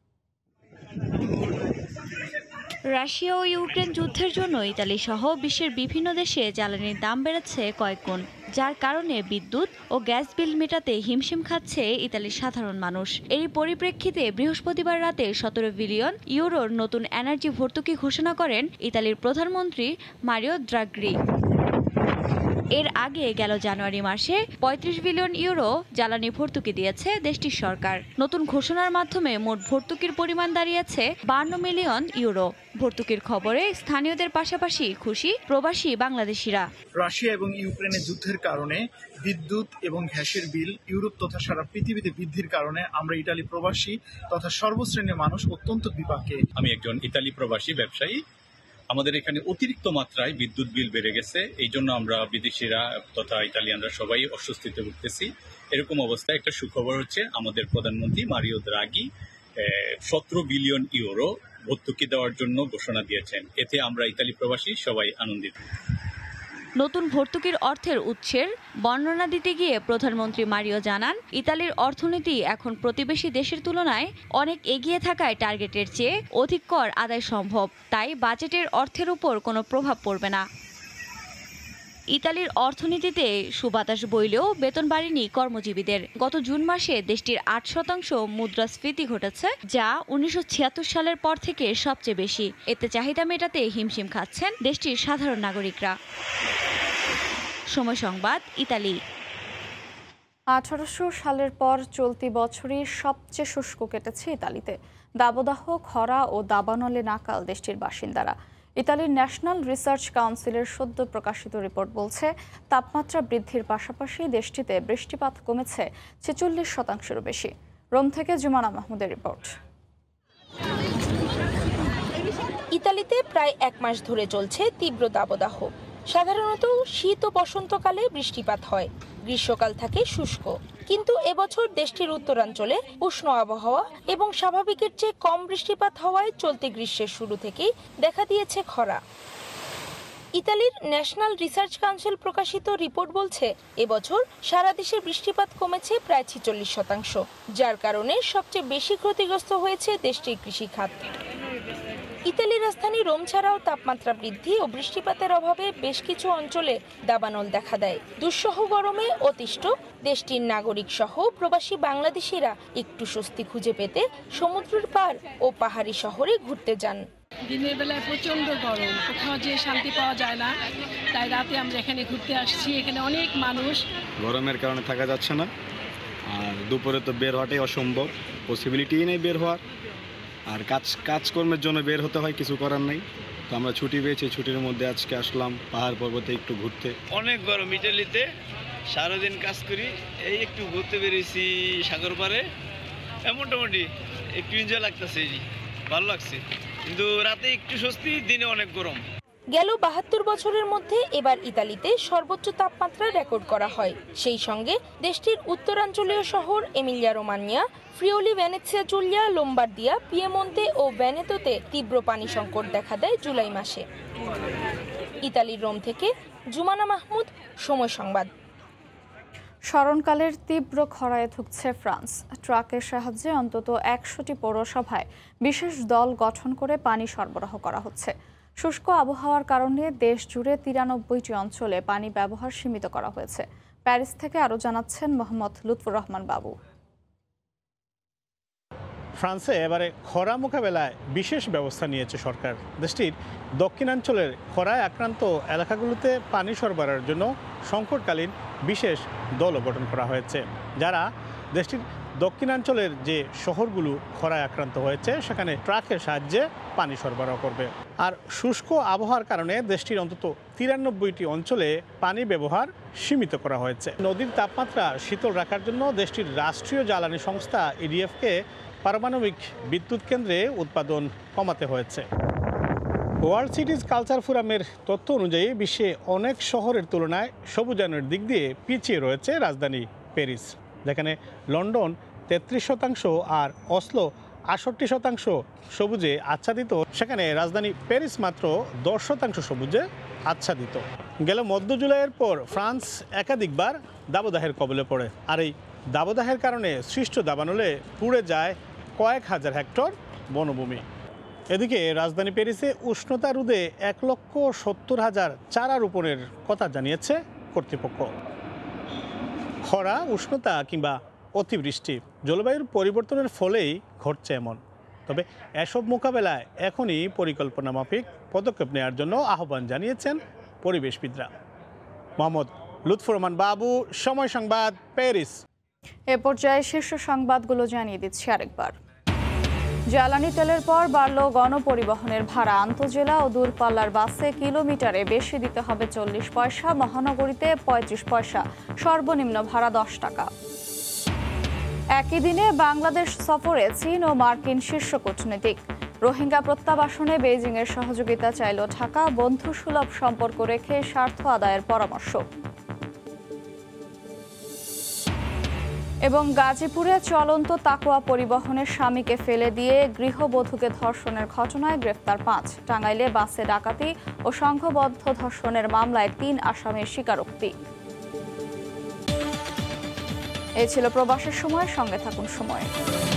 রাশিয়া ও ইউক্রেন যুদ্ধের জন্য ইতালি সহ বিশ্বের বিভিন্ন দেশে জ্বালানির দাম বেড়েছে কয়েক গুণ, যার কারণে বিদ্যুৎ ও গ্যাস বিল মেটাতে হিমশিম খাচ্ছে ইতালির সাধারণ মানুষ। এরই পরিপ্রেক্ষিতে বৃহস্পতিবার রাতে 17 বিলিয়ন ইউরোর নতুন এনার্জি ভর্তুকি ঘোষণা করেন ইতালির প্রধানমন্ত্রী মারিও দ্রাঘি। এর আগে গেল জানুয়ারি মাসে 35 বিলিয়ন ইউরো জ্বালানি ভর্তুকি দিয়েছে দেশটির সরকার। নতুন ঘোষণার মাধ্যমে মোট ভর্তুকির পরিমাণ দাঁড়িয়েছে 52 মিলিয়ন ইউরো। ভর্তুকির খবরে স্থানীয়দের পাশাপাশি খুশি প্রবাসী বাংলাদেশিরা। রাশিয়া এবং ইউক্রেনের যুদ্ধের কারণে বিদ্যুৎ এবং গ্যাসের বিল ইউরোপ তথা সারা পৃথিবীতে বৃদ্ধির কারণে আমরা ইতালি প্রবাসী তথা সর্বশ্রেণীর মানুষ অত্যন্ত বিপাকে। আমি একজন ইতালি প্রবাসী ব্যবসায়ী। আমাদের এখানে অতিরিক্ত মাত্রায় বিদ্যুৎ বিল বেড়ে গেছে, এই জন্য আমরা বিদেশিরা তথা ইতালিয়ানরা সবাই অস্বস্তিতে ভুগতেছি। এরকম অবস্থায় একটা সুখবর হচ্ছে আমাদের প্রধানমন্ত্রী মারিও দ্রাঘি 17 বিলিয়ন ইউরো ভর্তুকি দেওয়ার জন্য ঘোষণা দিয়েছেন। এতে আমরা ইতালি প্রবাসী সবাই আনন্দিত। নতুন ভর্তুকির অর্থের উৎসের বর্ণনা দিতে গিয়ে প্রধানমন্ত্রী মারিও জানান, ইতালির অর্থনীতি এখন প্রতিবেশী দেশের তুলনায় অনেক এগিয়ে থাকায় টার্গেটের চেয়ে অধিক কর আদায় সম্ভব, তাই বাজেটের অর্থের উপর কোনো প্রভাব পড়বে না। ইতালির অর্থনীতিতে সুবাতাস বইলেও বেতন বাড়েনি কর্মজীবীদের। গত জুন মাসে দেশটির 8% মুদ্রাস্ফীতি ঘটেছে, যা 1976 সালের পর থেকে সবচেয়ে বেশি। এতে চাহিদা মেটাতে হিমশিম খাচ্ছেন দেশটির সাধারণ নাগরিকরা। সময় সংবাদ, ইতালি। 1800 সালের পর চলতি বছরই সবচেয়ে শুষ্ক কেটেছে ইতালিতে। দাবদাহ, খরা ও দাবানলে নাকাল দেশটির বাসিন্দারা। ইতালির ন্যাশনাল রিসার্চ কাউন্সিলের সদ্য প্রকাশিত রিপোর্ট বলছে, তাপমাত্রা বৃদ্ধির পাশাপাশি দেশটিতে বৃষ্টিপাত কমেছে 46%-এরও বেশি। রোম থেকে জুমানা মাহমুদের রিপোর্ট। ইতালিতে প্রায় 1 মাস ধরে চলছে তীব্র দাবদাহ। সাধারণত শীত ও বসন্তকালে বৃষ্টিপাত হয়, গ্রীষ্মকাল থাকে শুষ্ক। কিন্তু এবছর দেশটির উত্তরাঞ্চলে উষ্ণ আবহাওয়া এবং স্বাভাবিকের চেয়ে কম বৃষ্টিপাত হওয়ায় চলতি গ্রীষ্মের শুরু থেকেই দেখা দিয়েছে খরা। ইতালির ন্যাশনাল রিসার্চ কাউন্সিল প্রকাশিত রিপোর্ট বলছে, এবছর সারা দেশে বৃষ্টিপাত কমেছে প্রায় 46%, যার কারণে সবচেয়ে বেশি ক্ষতিগ্রস্ত হয়েছে দেশটির কৃষিখাত। ইতালির রাজধানী রোম ছাড়াও তাপমাত্রা বৃদ্ধি ও বৃষ্টিপাতের অভাবে বেশ কিছু অঞ্চলে দাবানল দেখা দেয়। দুঃসহ গরমে অতিষ্ঠ দেশটির নাগরিক সহ প্রবাসী বাংলাদেশিরা একটু স্বস্তি খুঁজে পেতে সমুদ্রের পার ও পাহাড়ি শহরে ঘুরতে যান। দিনের বেলায় প্রচন্ড গরম, কোথাও যে শান্তি পাওয়া যায় না, তাই রাতে আমরা এখানে ঘুরতে আসছি। এখানে অনেক মানুষ, গরমের কারণে থাকা যাচ্ছে না, আর দুপুরে তো বের হওয়াটাই অসম্ভব, পসিবিলিটিই নেই বের হওয়ার। আর কাজকর্মের জন্য বের হতে হয়, কিছু করার নেই। তো আমরা ছুটি পেয়েছি, ছুটির মধ্যে আজকে আসলাম পাহাড় পর্বতে একটু ঘুরতে। অনেক গরম ইটালিতে, সারাদিন কাজ করি, এই একটু ঘুরতে বেরিয়েছি সাগর পাড়ে, মোটামুটি একটু এনজয় লাগতেছে, ভালো লাগছে। কিন্তু রাতে একটু স্বস্তি, দিনে অনেক গরম। গেল ৭২ বছরের মধ্যে এবার ইতালিতে সর্বোচ্চ তাপমাত্রা রেকর্ড করা হয়। সেই সঙ্গে দেশটির উত্তরাঞ্চলীয় শহর Emilia Romagna, Friuli, Venezia Giulia, Lombardia, Piemonte ও ভেনেতোতে তীব্র পানি সংকট দেখা দেয় জুলাই মাসে। ইতালির রোম থেকে জুমানা মাহমুদ, সময় সংবাদ। স্মরণকালের তীব্র খরায় ধুঁকছে ফ্রান্স। ট্রাকের সাহায্যে অন্তত ১০০টি পৌরসভায় বিশেষ দল গঠন করে পানি সরবরাহ করা হচ্ছে। শুষ্ক আবহাওয়ার কারণে দেশ জুড়ে ৯৩টি অঞ্চলে পানি ব্যবহার সীমিত করা হয়েছে। প্যারিস থেকে আরও জানাচ্ছেন মোহাম্মদ লুৎফুর রহমান বাবু। ফ্রান্সে এবারে খরা মোকাবেলায় বিশেষ ব্যবস্থা নিয়েছে সরকার। দেশটির দক্ষিণাঞ্চলের খরায় আক্রান্ত এলাকাগুলোতে পানি সরবরাহের জন্য সংকটকালীন বিশেষ দলও গঠন করা হয়েছে, যারা দেশটির দক্ষিণাঞ্চলের যে শহরগুলো খরায় আক্রান্ত হয়েছে সেখানে ট্রাকের সাহায্যে পানি সরবরাহ করবে। আর শুষ্ক আবহাওয়ার কারণে দেশটির অন্তত ৯৩টি অঞ্চলে পানি ব্যবহার সীমিত করা হয়েছে। নদীর তাপমাত্রা শীতল রাখার জন্য দেশটির রাষ্ট্রীয় জ্বালানি সংস্থা ইডিএফকে পারমাণবিক বিদ্যুৎ কেন্দ্রে উৎপাদন কমাতে হয়েছে। ওয়ার্ল্ড সিটিজ কালচার ফোরামের তথ্য অনুযায়ী বিশ্বে অনেক শহরের তুলনায় সবুজায়নের দিক দিয়ে পিছিয়ে রয়েছে রাজধানী প্যারিস, যেখানে লন্ডন ৩৩% আর অসলো ৬৮% সবুজে আচ্ছাদিত, সেখানে রাজধানী প্যারিস মাত্র ১০% সবুজে আচ্ছাদিত। গেল মধ্য জুলাইয়ের পর ফ্রান্স একাধিকবার দাবদাহের কবলে পড়ে, আর এই দাবদাহের কারণে সৃষ্ট দাবানলে পুড়ে যায় কয়েক হাজার হেক্টর বনভূমি। এদিকে রাজধানী প্যারিসে উষ্ণতা রোধে ১,৭০,০০০ চারা রোপণের কথা জানিয়েছে কর্তৃপক্ষ। খরা, উষ্ণতা কিংবা অতিবৃষ্টি, জলবায়ুর পরিবর্তনের ফলেই ঘটছে এমন। তবে এসব মোকাবেলায় এখনই পরিকল্পনা মাফিক পদক্ষেপ নেওয়ার জন্য আহ্বান জানিয়েছেন পরিবেশবিদরা। মোহাম্মদ লুৎফুর রহমান বাবু, সময় সংবাদ, প্যারিস। এ পর্যায়ে শীর্ষ সংবাদগুলো জানিয়ে দিচ্ছি আরেকবার। জ্বালানি তেলের পর বাড়ল গণপরিবহনের ভাড়া। আন্তজেলা ও দূরপাল্লার বাসে কিলোমিটারে বেশি দিতে হবে ৪০ পয়সা, মহানগরীতে ৩৫ পয়সা, সর্বনিম্ন ভাড়া ১০ টাকা। একই দিনে বাংলাদেশ সফরে চীন ও মার্কিন শীর্ষ কূটনীতিক। রোহিঙ্গা প্রত্যাবাসনে বেইজিংয়ের সহযোগিতা চাইল ঢাকা। বন্ধুসুলভ সম্পর্ক রেখে স্বার্থ আদায়ের পরামর্শ। এবং গাজীপুরে চলন্ত তাকোয়া পরিবহনের স্বামীকে ফেলে দিয়ে গৃহবধূকে ধর্ষণের ঘটনায় গ্রেফতার ৫। টাঙ্গাইলে বাসে ডাকাতি ও সংঘবদ্ধ ধর্ষণের মামলায় ৩ আসামির স্বীকারোক্তি। এই ছিল প্রবাসের সময়। সঙ্গে থাকুন সময়।